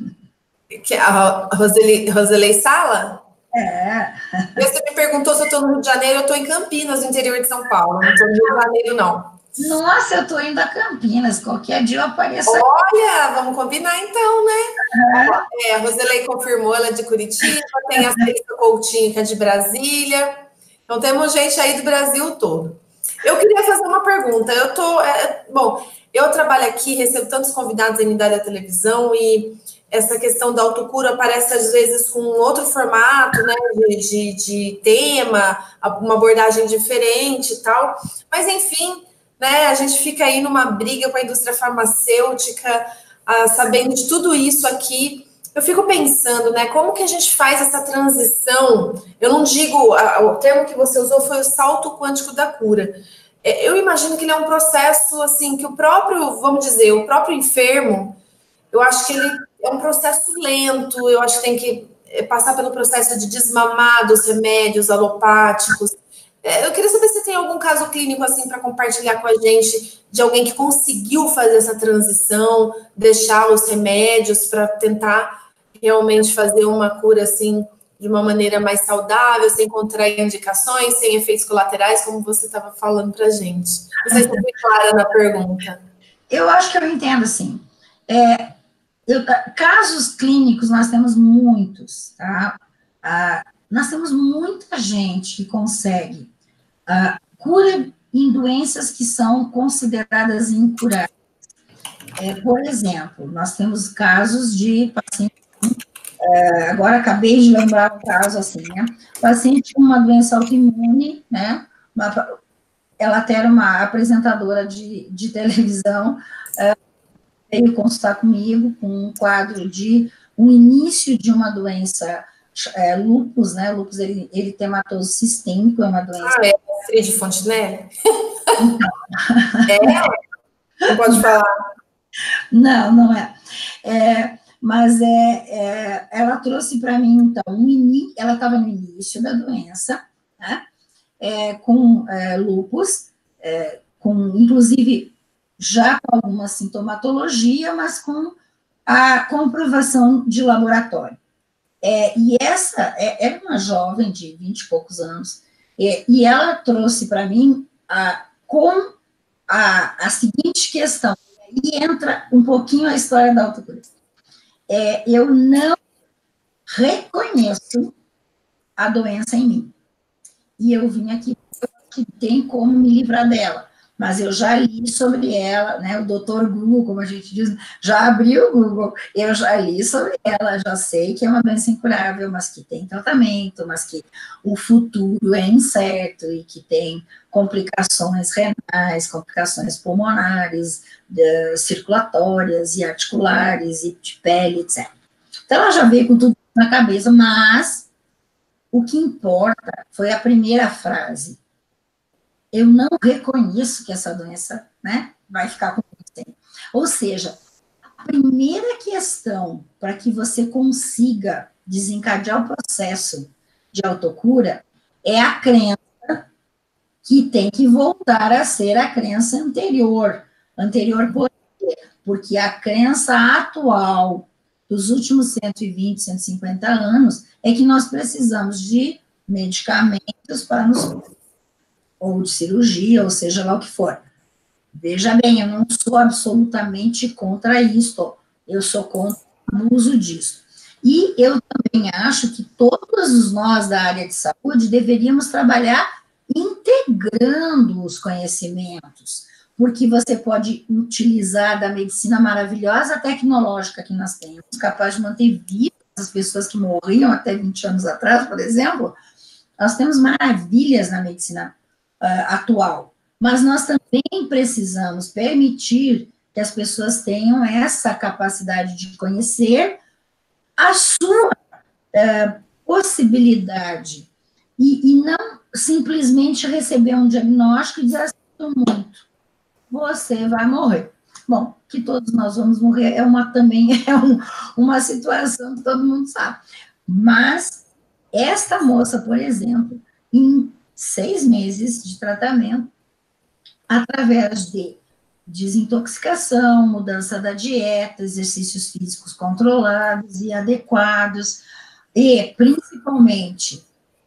A Roseli Sala? É. Você me perguntou se eu estou no Rio de Janeiro, eu estou em Campinas, no interior de São Paulo. Não estou no Rio de Janeiro, não. Nossa, eu estou indo a Campinas. Qualquer dia eu apareço aqui. Olha, vamos combinar então, né? A Roseli confirmou, ela é de Curitiba, tem a Célia Coutinho, que é de Brasília. Então, temos gente aí do Brasil todo. Eu queria fazer uma pergunta. Eu trabalho aqui, recebo tantos convidados em Mindalia Televisão e essa questão da autocura aparece, às vezes, com outro formato, né, de tema, uma abordagem diferente e tal. Mas, enfim, né, a gente fica aí numa briga com a indústria farmacêutica, sabendo de tudo isso aqui. Eu fico pensando, né, como que a gente faz essa transição? Eu não digo, o termo que você usou foi o salto quântico da cura. Eu imagino que ele é um processo, assim, que o próprio enfermo, eu acho que ele é um processo lento, eu acho que tem que passar pelo processo de desmamar dos remédios alopáticos. Eu queria saber se tem algum caso clínico, assim, para compartilhar com a gente, de alguém que conseguiu fazer essa transição, deixar os remédios para tentar realmente fazer uma cura, assim, de uma maneira mais saudável, sem contraindicações, sem efeitos colaterais, como você estava falando para a gente. Não sei se eu fui clara na pergunta. Eu acho que eu entendo, assim. Casos clínicos nós temos muitos, tá? Nós temos muita gente que consegue cura em doenças que são consideradas incuráveis. Por exemplo, nós temos casos de pacientes, agora acabei de lembrar um caso assim, né? Paciente com uma doença autoimune, né? Ela até era uma apresentadora de televisão, veio consultar comigo com um quadro de um início de uma doença, lúpus, né? Lúpus eritematoso sistêmico, é uma doença. É a Astrid Fontenelle? Não pode falar. Não, não é. Mas ela trouxe para mim, então, ela estava no início da doença, né? Com lúpus, inclusive já com alguma sintomatologia, mas com a comprovação de laboratório. E essa era uma jovem de 20 e poucos anos, e ela trouxe para mim com a seguinte questão, e entra um pouquinho a história da autocura. Eu não reconheço a doença em mim. E eu vim aqui porque tem como me livrar dela. Mas eu já li sobre ela, né? O doutor Google, como a gente diz, já abriu o Google, eu já li sobre ela, já sei que é uma doença incurável, mas que tem tratamento, mas que o futuro é incerto e que tem complicações renais, complicações pulmonares, circulatórias e articulares, e de pele, etc. Então, ela já veio com tudo na cabeça, mas o que importa foi a primeira frase. Eu não reconheço que essa doença, né, vai ficar com você. Ou seja, a primeira questão para que você consiga desencadear o processo de autocura é a crença que tem que voltar a ser a crença anterior. Anterior por quê? Porque a crença atual dos últimos 120, 150 anos é que nós precisamos de medicamentos para nos ou de cirurgia, ou seja lá o que for. Veja bem, eu não sou absolutamente contra isto, eu sou contra o abuso disso. E eu também acho que todos nós da área de saúde deveríamos trabalhar integrando os conhecimentos, porque você pode utilizar da medicina maravilhosa tecnológica que nós temos, capaz de manter vivas as pessoas que morriam até 20 anos atrás, por exemplo. Nós temos maravilhas na medicina atual, mas nós também precisamos permitir que as pessoas tenham essa capacidade de conhecer a sua possibilidade e não simplesmente receber um diagnóstico e dizer assim, muito, você vai morrer. Bom, que todos nós vamos morrer também é uma situação que todo mundo sabe. Mas esta moça, por exemplo, em 6 meses de tratamento, através de desintoxicação, mudança da dieta, exercícios físicos controlados e adequados, e, principalmente,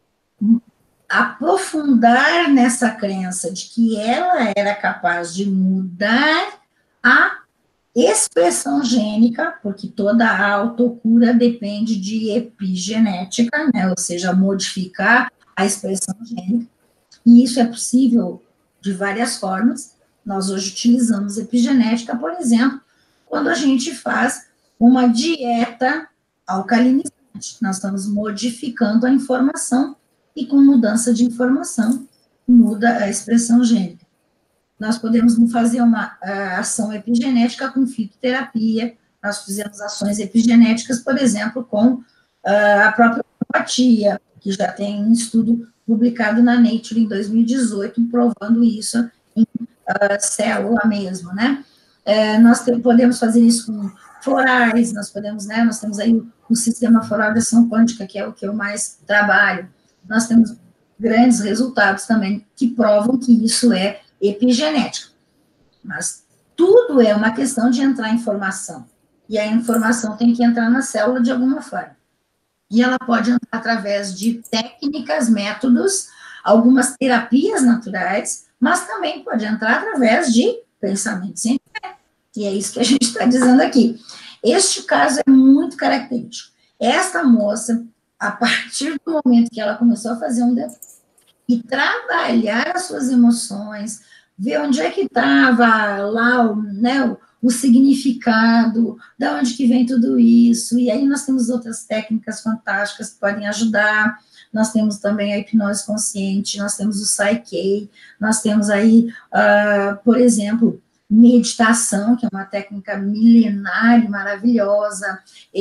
aprofundar nessa crença de que ela era capaz de mudar a expressão gênica, porque toda a autocura depende de epigenética, né, ou seja, modificar a expressão gênica, e isso é possível de várias formas. Nós hoje utilizamos epigenética, por exemplo, quando a gente faz uma dieta alcalinizante, nós estamos modificando a informação, e com mudança de informação, muda a expressão gênica. Nós podemos fazer uma ação epigenética com fitoterapia, nós fizemos ações epigenéticas, por exemplo, com a própria homeopatia, que já tem um estudo publicado na Nature em 2018, provando isso em célula mesmo, né? Nós podemos fazer isso com florais, nós podemos, né? Nós temos aí o sistema floral de ação quântica, que é o que eu mais trabalho. Nós temos grandes resultados também que provam que isso é epigenética. Mas tudo é uma questão de entrar em informação. E a informação tem que entrar na célula de alguma forma. E ela pode entrar através de técnicas, métodos, algumas terapias naturais, mas também pode entrar através de pensamento sem fé. E é isso que a gente está dizendo aqui. Este caso é muito característico. Esta moça, a partir do momento que ela começou a fazer um detox e trabalhar as suas emoções, ver onde é que estava lá o significado, de onde que vem tudo isso, e aí nós temos outras técnicas fantásticas que podem ajudar, nós temos também a hipnose consciente, nós temos o Psyche, nós temos aí, por exemplo, meditação, que é uma técnica milenar e maravilhosa,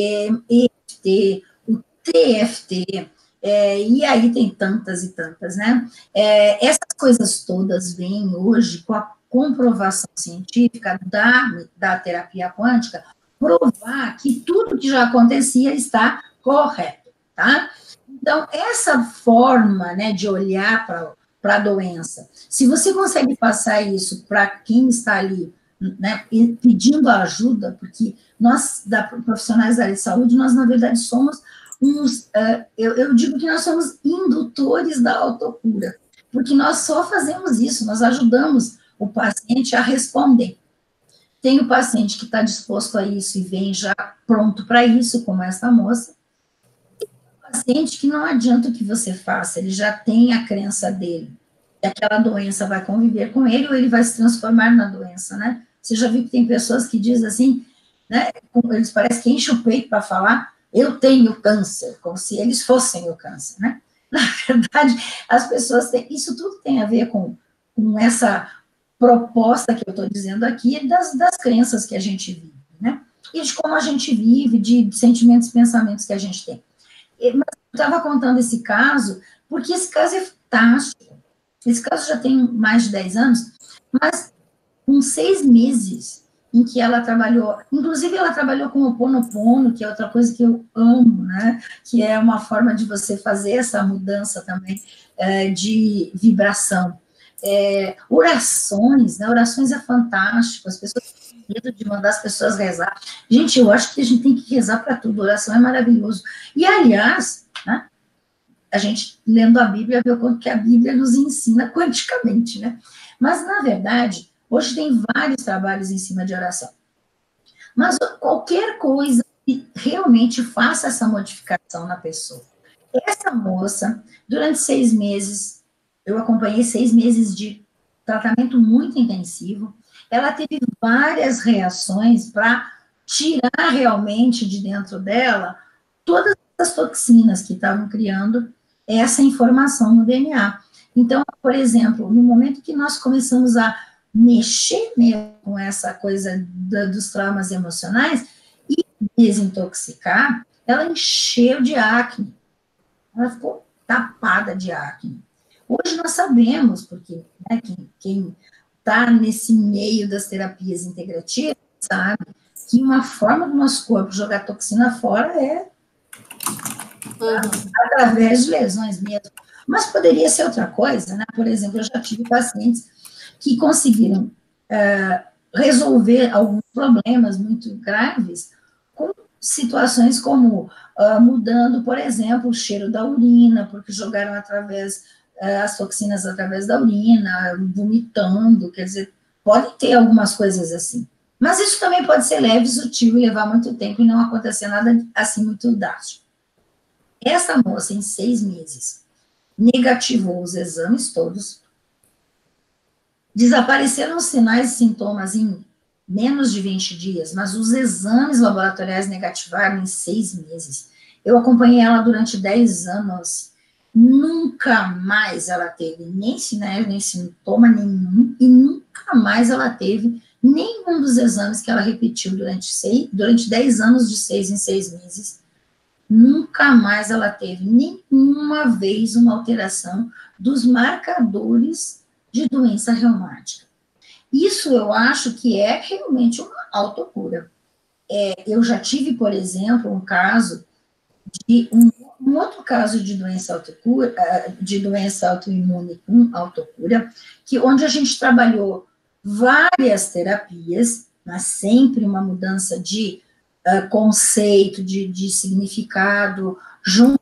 EFT, o TFT, e aí tem tantas e tantas, né? Essas coisas todas vêm hoje com a comprovação científica da terapia quântica, provar que tudo que já acontecia está correto, tá? Então, essa forma, né, de olhar para a doença, se você consegue passar isso para quem está ali, né, pedindo ajuda, porque nós, profissionais da área de saúde, nós, na verdade, somos eu digo que nós somos indutores da autocura, porque nós só fazemos isso, nós ajudamos o paciente a responder. Tem o paciente que está disposto a isso e vem já pronto para isso, como essa moça, e o paciente que não adianta o que você faça, ele já tem a crença dele, que aquela doença vai conviver com ele ou ele vai se transformar na doença, né? Você já viu que tem pessoas que dizem assim, né, eles parecem que enchem o peito para falar, eu tenho câncer, como se eles fossem o câncer, né? Na verdade, as pessoas têm, isso tudo tem a ver com essa proposta que eu estou dizendo aqui, das crenças que a gente vive, né? E de como a gente vive, de sentimentos e pensamentos que a gente tem. Mas eu estava contando esse caso, porque esse caso é fantástico. Esse caso já tem mais de 10 anos, mas com 6 meses em que ela trabalhou, inclusive ela trabalhou com o Ho'oponopono, que é outra coisa que eu amo, né, que é uma forma de você fazer essa mudança também de vibração. Orações, né, orações é fantástico, as pessoas têm medo de mandar as pessoas rezar. Gente, eu acho que a gente tem que rezar para tudo, oração é maravilhoso. E, aliás, né, a gente, lendo a Bíblia, vê o quanto que a Bíblia nos ensina quanticamente, né? Mas, na verdade, hoje tem vários trabalhos em cima de oração. Mas qualquer coisa que realmente faça essa modificação na pessoa. Essa moça, durante 6 meses, eu acompanhei 6 meses de tratamento muito intensivo, ela teve várias reações para tirar realmente de dentro dela todas as toxinas que estavam criando essa informação no DNA. Então, por exemplo, no momento que nós começamos a mexer mesmo com essa coisa dos traumas emocionais e desintoxicar, ela encheu de acne. Ela ficou tapada de acne. Hoje nós sabemos, porque, né, quem está nesse meio das terapias integrativas sabe que uma forma do nosso corpo jogar toxina fora é através de lesões mesmo. Mas poderia ser outra coisa, né? Por exemplo, eu já tive pacientes que conseguiram resolver alguns problemas muito graves com situações como mudando, por exemplo, o cheiro da urina, porque jogaram as toxinas através da urina, vomitando, quer dizer, pode ter algumas coisas assim. Mas isso também pode ser leve, sutil e levar muito tempo e não acontecer nada assim muito drástico. Essa moça, em 6 meses, negativou os exames todos, desapareceram os sinais e sintomas em menos de 20 dias, mas os exames laboratoriais negativaram em 6 meses. Eu acompanhei ela durante 10 anos, nunca mais ela teve nem sinal, nem sintoma nenhum, e nunca mais ela teve nenhum dos exames que ela repetiu durante 10 anos, de 6 em 6 meses. Nunca mais ela teve nenhuma vez uma alteração dos marcadores de doença reumática. Isso eu acho que é realmente uma autocura. Eu já tive, por exemplo, um caso de um outro caso de doença autoimune com autocura, onde a gente trabalhou várias terapias, mas sempre uma mudança de conceito, de significado, junto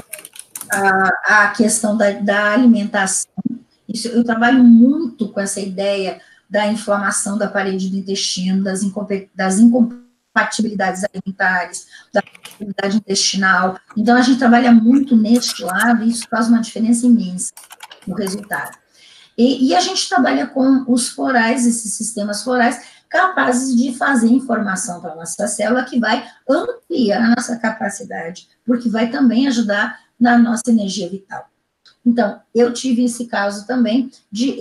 à questão da alimentação. Isso, eu trabalho muito com essa ideia da inflamação da parede do intestino, das incompatibilidades compatibilidades alimentares, da compatibilidade intestinal. Então, a gente trabalha muito neste lado e isso faz uma diferença imensa no resultado. E a gente trabalha com os florais, esses sistemas florais, capazes de fazer informação para a nossa célula, que vai ampliar a nossa capacidade, porque vai também ajudar na nossa energia vital. Então, eu tive esse caso também,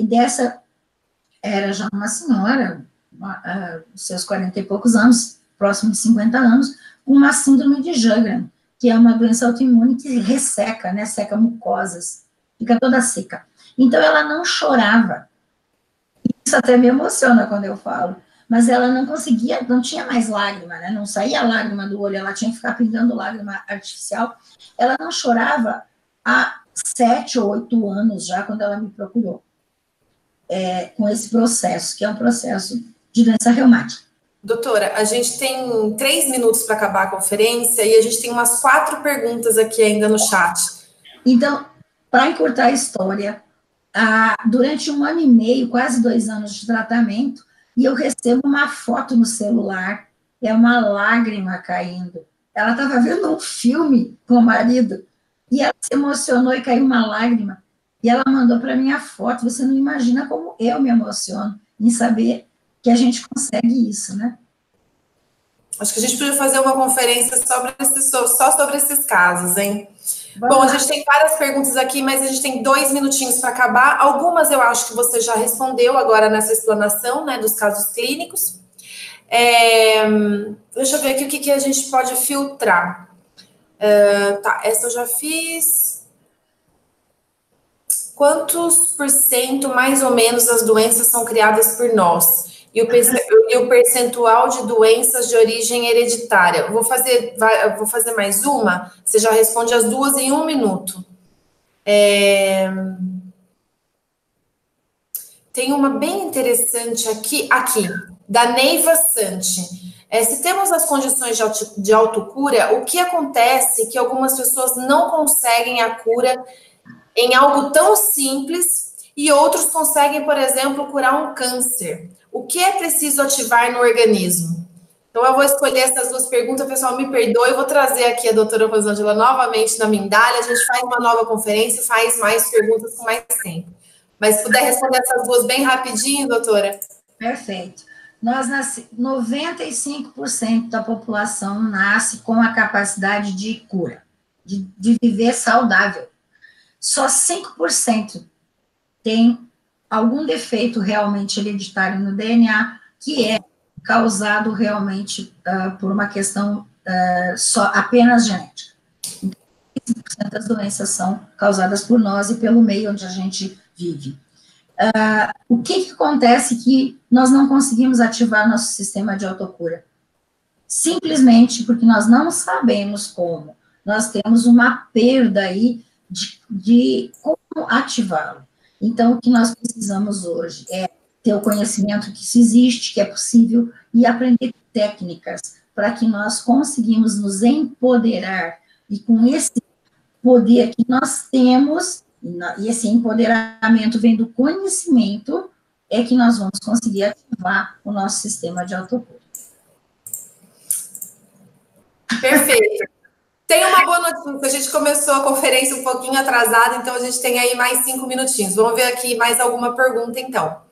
era já uma senhora, seus 40 e poucos anos, próximo de 50 anos, com uma síndrome de Sjögren, que é uma doença autoimune que resseca, né, seca mucosas, fica toda seca. Então, ela não chorava. Isso até me emociona quando eu falo. Mas ela não conseguia, não tinha mais lágrima, né? Não saía lágrima do olho, ela tinha que ficar pintando lágrima artificial. Ela não chorava há 7 ou 8 anos já, quando ela me procurou. Com esse processo, que é um processo de doença reumática. Doutora, a gente tem 3 minutos para acabar a conferência e a gente tem umas 4 perguntas aqui ainda no chat. Então, para encurtar a história, durante 1 ano e meio, quase 2 anos de tratamento, e eu recebo uma foto no celular, é uma lágrima caindo. Ela estava vendo um filme com o marido, e ela se emocionou e caiu uma lágrima, e ela mandou para mim a foto. Você não imagina como eu me emociono em saber que a gente consegue isso, né? Acho que a gente podia fazer uma conferência só sobre esses casos, hein? Bom, a gente tem várias perguntas aqui, mas a gente tem 2 minutinhos para acabar. Algumas eu acho que você já respondeu agora nessa explanação, né, dos casos clínicos. Deixa eu ver aqui o que a gente pode filtrar. Tá, essa eu já fiz. Quantos por cento, mais ou menos, das doenças são criadas por nós? E o percentual de doenças de origem hereditária? Eu vou fazer mais uma, você já responde as 2 em 1 minuto. Tem uma bem interessante aqui, da Neiva Santi. Se temos as condições de autocura, o que acontece que algumas pessoas não conseguem a cura em algo tão simples e outros conseguem, por exemplo, curar um câncer? O que é preciso ativar no organismo? Então, eu vou escolher essas 2 perguntas. Pessoal, me perdoe, eu vou trazer aqui a doutora Rosângela novamente na Mindália. A gente faz uma nova conferência e faz mais perguntas com mais tempo. Mas se puder responder essas 2 bem rapidinho, doutora. Perfeito. 95% da população nasce com a capacidade de cura, de viver saudável. Só 5% tem algum defeito realmente hereditário no DNA, que é causado realmente por uma questão apenas genética. Então, 5% das doenças são causadas por nós e pelo meio onde a gente vive. O que acontece que nós não conseguimos ativar nosso sistema de autocura? Simplesmente porque nós não sabemos como. Nós temos uma perda aí de como ativá-lo. Então, o que nós precisamos hoje é ter o conhecimento que isso existe, que é possível, e aprender técnicas para que nós conseguimos nos empoderar, e com esse poder que nós temos, e esse empoderamento vem do conhecimento, é que nós vamos conseguir ativar o nosso sistema de autocura. Perfeito. Tem uma boa notícia, a gente começou a conferência um pouquinho atrasada, então a gente tem aí mais 5 minutinhos. Vamos ver aqui mais alguma pergunta, então.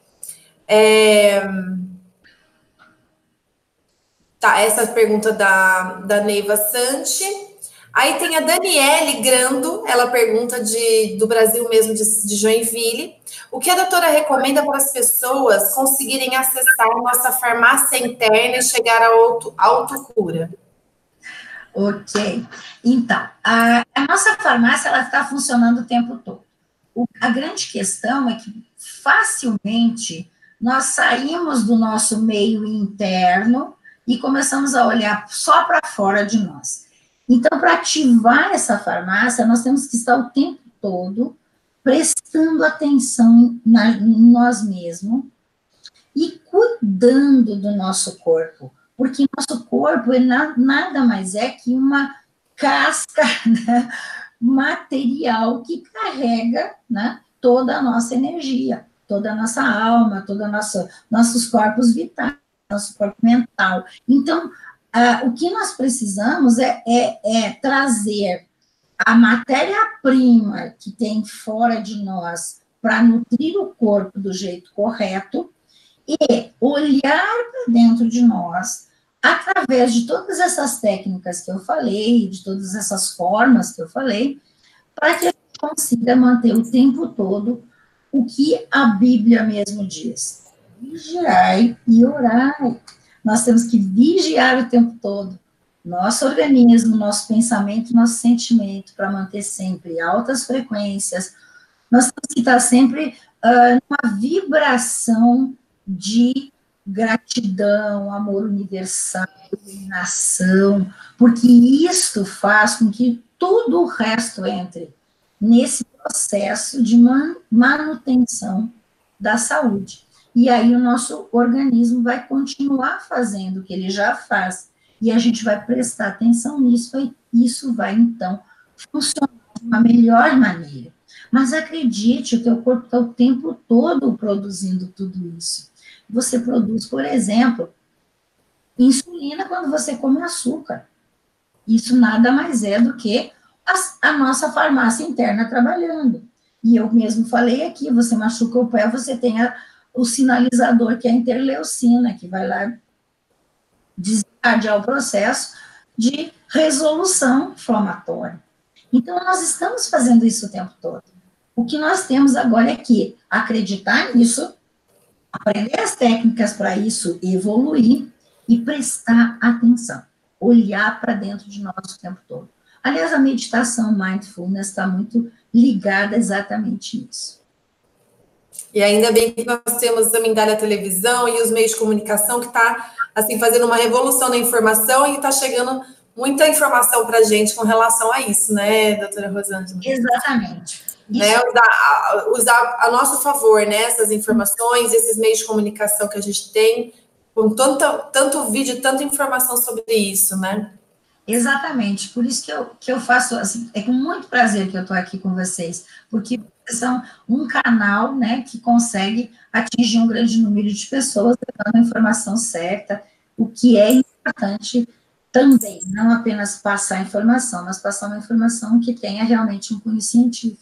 Tá, essa pergunta da Neiva Santi. Aí tem a Daniele Grando, ela pergunta do Brasil mesmo, de Joinville. O que a doutora recomenda para as pessoas conseguirem acessar nossa farmácia interna e chegar à autocura? Ok. Então, a nossa farmácia, ela está funcionando o tempo todo. A grande questão é que, facilmente, nós saímos do nosso meio interno e começamos a olhar só para fora de nós. Então, para ativar essa farmácia, nós temos que estar o tempo todo prestando atenção em nós mesmos e cuidando do nosso corpo, porque nosso corpo nada mais é que uma casca, né, material que carrega, né, toda a nossa energia, toda a nossa alma, nossos corpos vitais, nosso corpo mental. Então, O que nós precisamos é trazer a matéria-prima que tem fora de nós para nutrir o corpo do jeito correto e olhar para dentro de nós através de todas essas técnicas que eu falei, de todas essas formas que eu falei, para que a gente consiga manter o tempo todo o que a Bíblia mesmo diz. Vigiai e orai. Nós temos que vigiar o tempo todo. Nosso organismo, nosso pensamento, nosso sentimento, para manter sempre altas frequências. Nós temos que estar sempre numa vibração de gratidão, amor universal, iluminação, porque isso faz com que todo o resto entre nesse processo de manutenção da saúde. E aí o nosso organismo vai continuar fazendo o que ele já faz, e a gente vai prestar atenção nisso, e isso vai, então, funcionar de uma melhor maneira. Mas acredite, o teu corpo está o tempo todo produzindo tudo isso. Você produz, por exemplo, insulina quando você come açúcar. Isso nada mais é do que a nossa farmácia interna trabalhando. E eu mesmo falei aqui, você machuca o pé, você tem o sinalizador, que é a interleucina, que vai lá desencadear o processo de resolução inflamatória. Então, nós estamos fazendo isso o tempo todo. O que nós temos agora é que acreditar nisso, aprender as técnicas para isso evoluir e prestar atenção, olhar para dentro de nós o tempo todo. Aliás, a meditação mindfulness está muito ligada exatamente nisso. E ainda bem que nós temos a Mindália Televisão e os meios de comunicação que está assim, fazendo uma revolução na informação e está chegando muita informação para a gente com relação a isso, né, doutora Rosângela? Exatamente. Né, usar a nosso favor, né, essas informações, esses meios de comunicação que a gente tem, com tanto vídeo, tanta informação sobre isso, né? Exatamente, por isso que eu faço, assim, é com muito prazer que eu estou aqui com vocês, porque vocês são um canal, né, que consegue atingir um grande número de pessoas, levando a informação certa, o que é importante também, não apenas passar a informação, mas passar uma informação que tenha realmente um cunho científico.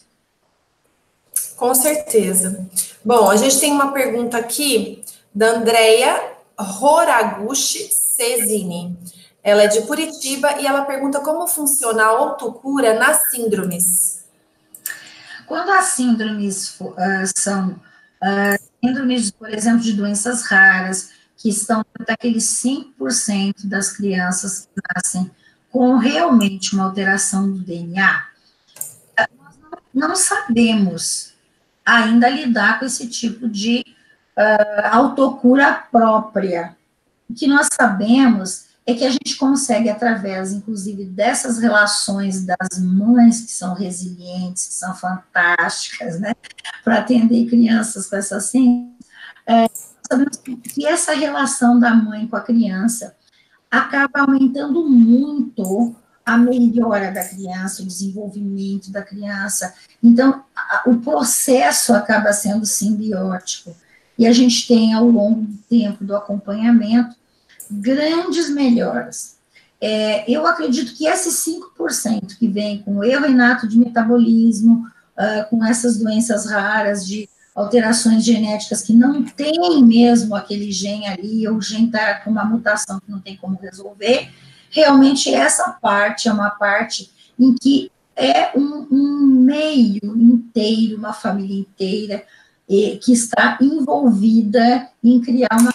Com certeza. Bom, a gente tem uma pergunta aqui da Andrea Horaguchi Cesini. Ela é de Curitiba e ela pergunta como funciona a autocura nas síndromes. Quando as síndromes são síndromes, por exemplo, de doenças raras, que estão daqueles 5% das crianças que nascem com realmente uma alteração do DNA, nós não sabemos ainda lidar com esse tipo de autocura própria. O que nós sabemos é que a gente consegue, através, inclusive, dessas relações das mães que são resilientes, que são fantásticas, né, para atender crianças com essa síndrome, sabemos que essa relação da mãe com a criança acaba aumentando muito a melhora da criança, o desenvolvimento da criança. Então, o processo acaba sendo simbiótico. E a gente tem, ao longo do tempo do acompanhamento, grandes melhoras. Eu acredito que esses 5% que vem com erro inato de metabolismo, com essas doenças raras de alterações genéticas que não tem mesmo aquele gene ali, ou o gene está com uma mutação que não tem como resolver, realmente essa parte é uma parte em que é um meio inteiro, uma família inteira, que está envolvida em criar uma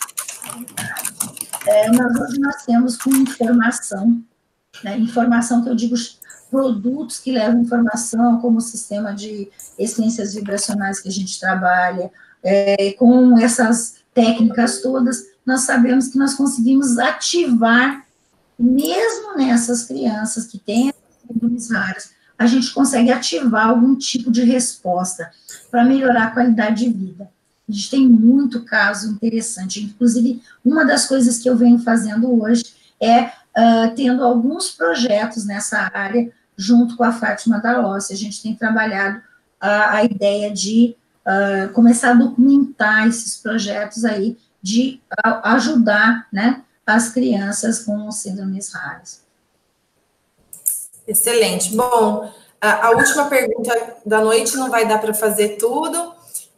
hoje nós temos com informação, né, informação que eu digo, produtos que levam informação, como o sistema de essências vibracionais que a gente trabalha, com essas técnicas todas, nós sabemos que nós conseguimos ativar, mesmo nessas crianças que têm síndromes raras, a gente consegue ativar algum tipo de resposta para melhorar a qualidade de vida. A gente tem muito caso interessante, inclusive, uma das coisas que eu venho fazendo hoje é tendo alguns projetos nessa área, junto com a Fátima Dalossi. A gente tem trabalhado a ideia de começar a documentar esses projetos aí, de ajudar, né, as crianças com síndromes raras. Excelente. Bom, a última pergunta da noite não vai dar para fazer tudo,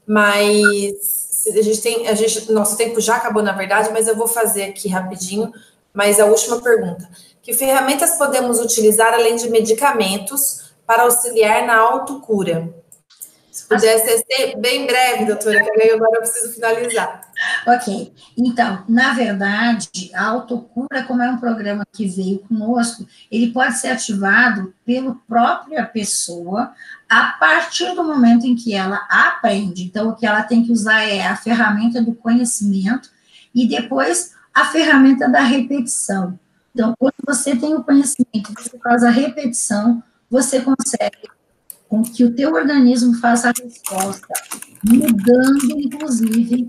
mas nosso tempo já acabou, na verdade, mas eu vou fazer aqui rapidinho. Mas a última pergunta: que ferramentas podemos utilizar além de medicamentos para auxiliar na autocura? Se pudesse ser bem breve, doutora, que agora eu preciso finalizar. Ok. Então, na verdade, a autocura, como é um programa que veio conosco, ele pode ser ativado pela própria pessoa a partir do momento em que ela aprende. Então, o que ela tem que usar é a ferramenta do conhecimento e depois a ferramenta da repetição. Então, quando você tem o conhecimento, você faz a repetição, você consegue com que o teu organismo faça a resposta, mudando, inclusive,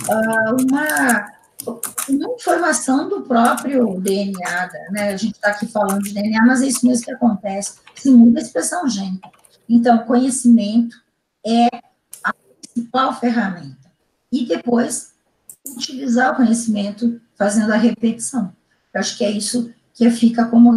uma informação do próprio DNA, né? A gente está aqui falando de DNA, mas é isso mesmo que acontece, se muda a expressão gênica. Então, conhecimento é a principal ferramenta. E depois, utilizar o conhecimento fazendo a repetição. Eu acho que é isso que fica como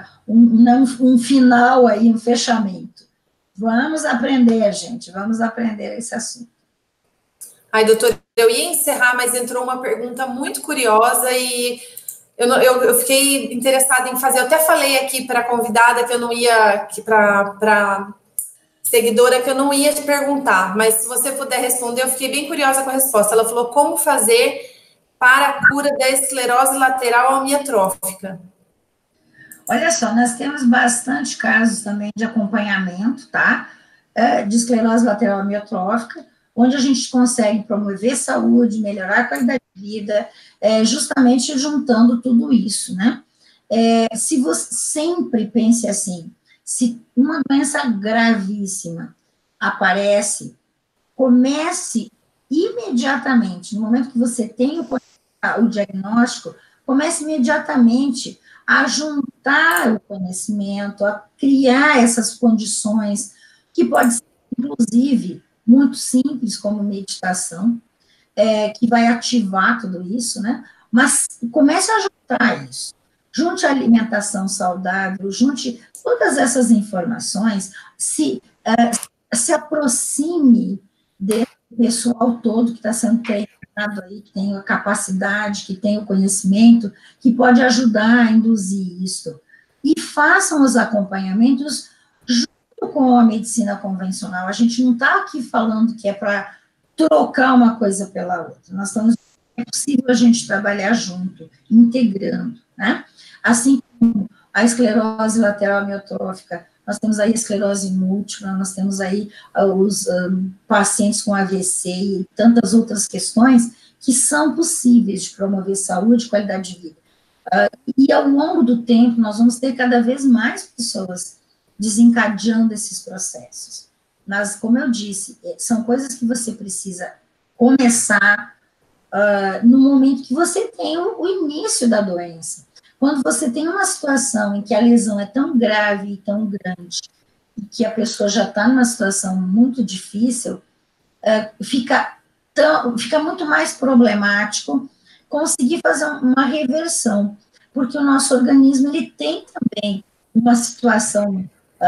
um final aí, um fechamento. Vamos aprender, gente, vamos aprender esse assunto. Ai, doutora, eu ia encerrar, mas entrou uma pergunta muito curiosa e eu fiquei interessada em fazer. Eu até falei aqui para a convidada que eu não ia, para seguidora, que eu não ia te perguntar, mas se você puder responder, eu fiquei bem curiosa com a resposta. Ela falou: como fazer para a cura da esclerose lateral amiotrófica? Olha só, nós temos bastante casos também de acompanhamento, tá? De esclerose lateral amiotrófica, onde a gente consegue promover saúde, melhorar a qualidade de vida, justamente juntando tudo isso, né? Se você sempre pense assim, se uma doença gravíssima aparece, comece imediatamente, no momento que você tem o diagnóstico, comece imediatamente a juntar o conhecimento, a criar essas condições, que pode ser, inclusive, muito simples, como meditação, que vai ativar tudo isso, né? Mas comece a juntar isso. Junte a alimentação saudável, junte todas essas informações, se aproxime desse pessoal todo que está sendo treinado aí, que tem a capacidade, que tem o conhecimento, que pode ajudar a induzir isso. E façam os acompanhamentos junto com a medicina convencional. A gente não está aqui falando que é para trocar uma coisa pela outra. É possível a gente trabalhar junto, integrando, né? Assim como a esclerose lateral amiotrófica, nós temos aí esclerose múltipla, nós temos aí os pacientes com AVC e tantas outras questões que são possíveis de promover saúde e qualidade de vida. E ao longo do tempo, nós vamos ter cada vez mais pessoas desencadeando esses processos. Mas, como eu disse, são coisas que você precisa começar no momento que você tem o início da doença. Quando você tem uma situação em que a lesão é tão grave e tão grande, e que a pessoa já está numa situação muito difícil, fica muito mais problemático conseguir fazer uma reversão, porque o nosso organismo ele tem também uma situação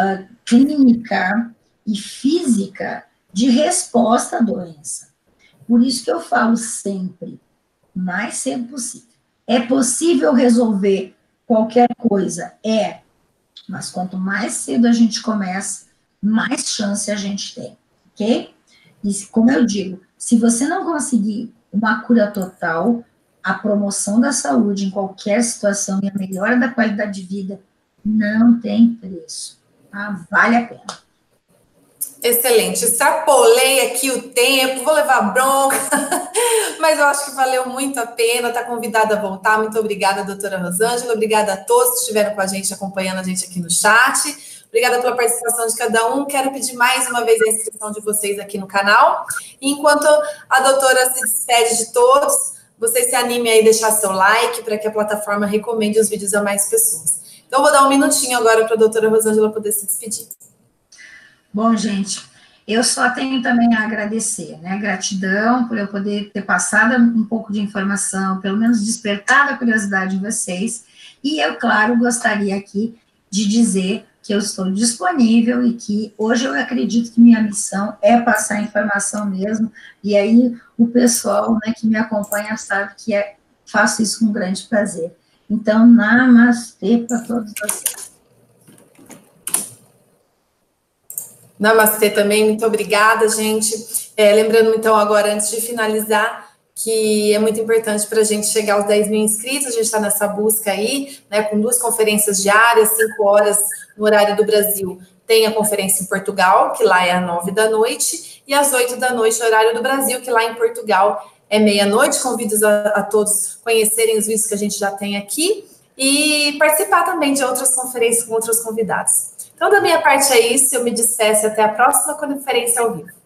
clínica e física de resposta à doença. Por isso que eu falo sempre, o mais cedo possível. É possível resolver qualquer coisa? Mas quanto mais cedo a gente começa, mais chance a gente tem, ok? E como eu digo, se você não conseguir uma cura total, a promoção da saúde em qualquer situação e a melhora da qualidade de vida não tem preço, tá? Vale a pena. Excelente, extrapolei aqui o tempo, vou levar bronca, mas eu acho que valeu muito a pena, tá convidada a voltar. Muito obrigada, doutora Rosângela, obrigada a todos que estiveram com a gente, acompanhando a gente aqui no chat, obrigada pela participação de cada um. Quero pedir mais uma vez a inscrição de vocês aqui no canal, e enquanto a doutora se despede de todos, vocês se animem aí a deixar seu like, para que a plataforma recomende os vídeos a mais pessoas. Então, vou dar um minutinho agora para a doutora Rosângela poder se despedir. Bom, gente, Eu só tenho também a agradecer, né? Gratidão por eu poder ter passado um pouco de informação, pelo menos despertado a curiosidade de vocês. E eu, claro, gostaria aqui de dizer que eu estou disponível e que hoje eu acredito que minha missão é passar informação mesmo. E aí o pessoal, né, que me acompanha sabe que faço isso com grande prazer. Então, namastê para todos vocês. Namastê também, muito obrigada, gente. Lembrando, então, agora, antes de finalizar, que é muito importante para a gente chegar aos 10 mil inscritos, a gente está nessa busca aí, né, com 2 conferências diárias, 5 horas no horário do Brasil. Tem a conferência em Portugal, que lá é às 9 da noite, e às 8 da noite, horário do Brasil, que lá em Portugal é meia-noite. Convido a todos conhecerem os vídeos que a gente já tem aqui e participar também de outras conferências com outros convidados. Então, da minha parte é isso, eu me despeço até a próxima conferência ao vivo.